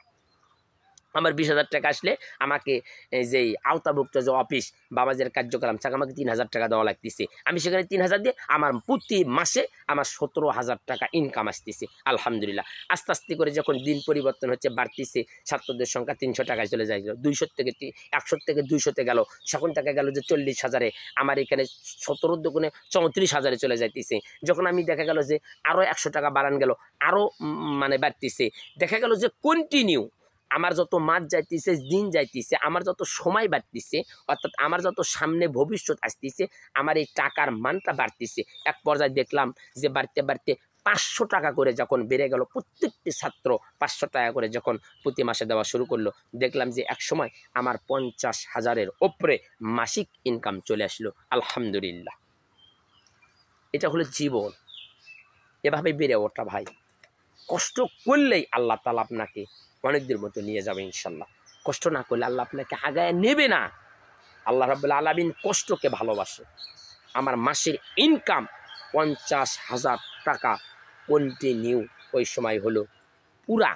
আমার 20,000 টাকা আসলে আমাকে যেই আওতাভুক্ত যে অফিস বাবাজের কার্যক্রম থাকে আমাকে 3,000 টাকা দেওয়া লাগতেছে, আমি সেখানে 3,000 দিয়ে আমার প্রতি মাসে আমার 17,000 টাকা ইনকাম আসতেছে আলহামদুলিল্লাহ। আস্তে আস্তে করে যখন দিন পরিবর্তন হচ্ছে, বাড়তিছে, ছাত্রদের সংখ্যা 300 টাকায় চলে যায়, 200 থেকে 100 থেকে 200-তে গেল, তখন টাকা গেল যে 40,000-এ, আমার এখানে 17 দুগুণে 34,000-এ চলে যাইতেছে। যখন আমি দেখা গেল যে আরও 100 টাকা বাড়ান গেল, আরও মানে বাড়তিছে, দেখা গেল যে কন্টিনিউ আমার যত মাস যাইতেছে, দিন যাইতেছে, আমার যত সময় বাড়তেছে, অর্থাৎ আমার যত সামনে ভবিষ্যৎ আসতেছে, আমার এই টাকার মানটা বাড়তেছে। এক পর্যায়ে দেখলাম যে বাড়তে বাড়তে 500 টাকা করে যখন বেড়ে গেল, প্রত্যেকটি ছাত্র 500 টাকা করে যখন প্রতি মাসে দেওয়া শুরু করলো, দেখলাম যে এক সময় আমার 50,000-এর ওপরে মাসিক ইনকাম চলে আসলো আলহামদুলিল্লাহ। এটা হলো জীবন, এভাবে বেড়ে ওঠা ভাই। কষ্ট করলেই আল্লাহ তাআলা আপনাকে অনেক দূর মতো নিয়ে যাবে ইনশাল্লাহ। কষ্ট না করলে আল্লাহ আপনাকে আগায় নেবে না। আল্লাহ রাব্বুল আলামিন কষ্টকে ভালোবাসে। আমার মাসের ইনকাম 50,000 টাকা কন্টিনিউ ওই সময় হলো পুরা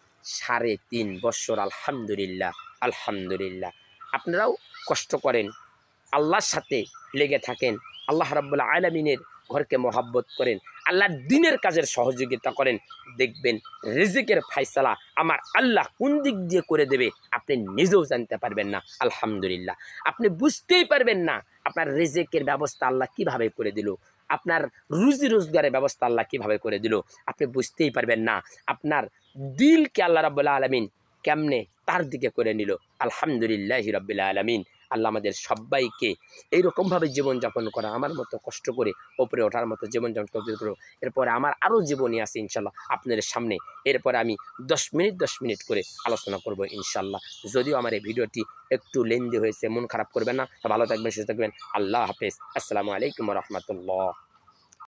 3.5 বছর আলহামদুলিল্লাহ। আলহামদুলিল্লাহ। আপনারাও কষ্ট করেন, আল্লাহর সাথে লেগে থাকেন, আল্লাহ রাব্বুল আলামিনের ঘরকে মহাব্বত করেন, আল্লাহর দ্বীনের কাজের সহযোগিতা করেন, দেখবেন রিজিকের ফায়সালা আমার আল্লাহ কোন দিক দিয়ে করে দেবে আপনি নিজেও জানতে পারবেন না। আলহামদুলিল্লাহ। আপনি বুঝতেই পারবেন না আপনার রিজিকের ব্যবস্থা আল্লাহ কিভাবে করে দিল, আপনার রুজি রোজগারের ব্যবস্থা আল্লাহ কিভাবে করে দিল, আপনি বুঝতেই পারবেন না আপনার দিলকে আল্লাহ রাব্বুল আলামিন কেমনে তার দিকে করে নিল। আলহামদুলিল্লাহি রাব্বিল আলামিন। আল্লাহ আমাদের সবাইকে এইরকমভাবে জীবনযাপন করা, আমার মতো কষ্ট করে ওপরে ওঠার মতো জীবনযাপন করো। এরপরে আমার আরও জীবনী আছে ইনশাল্লাহ আপনাদের সামনে। এরপরে আমি 10 মিনিট করে আলোচনা করব ইনশাল্লাহ। যদিও আমার এই ভিডিওটি একটু লেন্দি হয়েছে, মন খারাপ করবেন না। ভালো থাকবেন, সুস্থ থাকবেন। আল্লাহ হাফেজ। আসসালামু আলাইকুম রহমতুল্লাহ।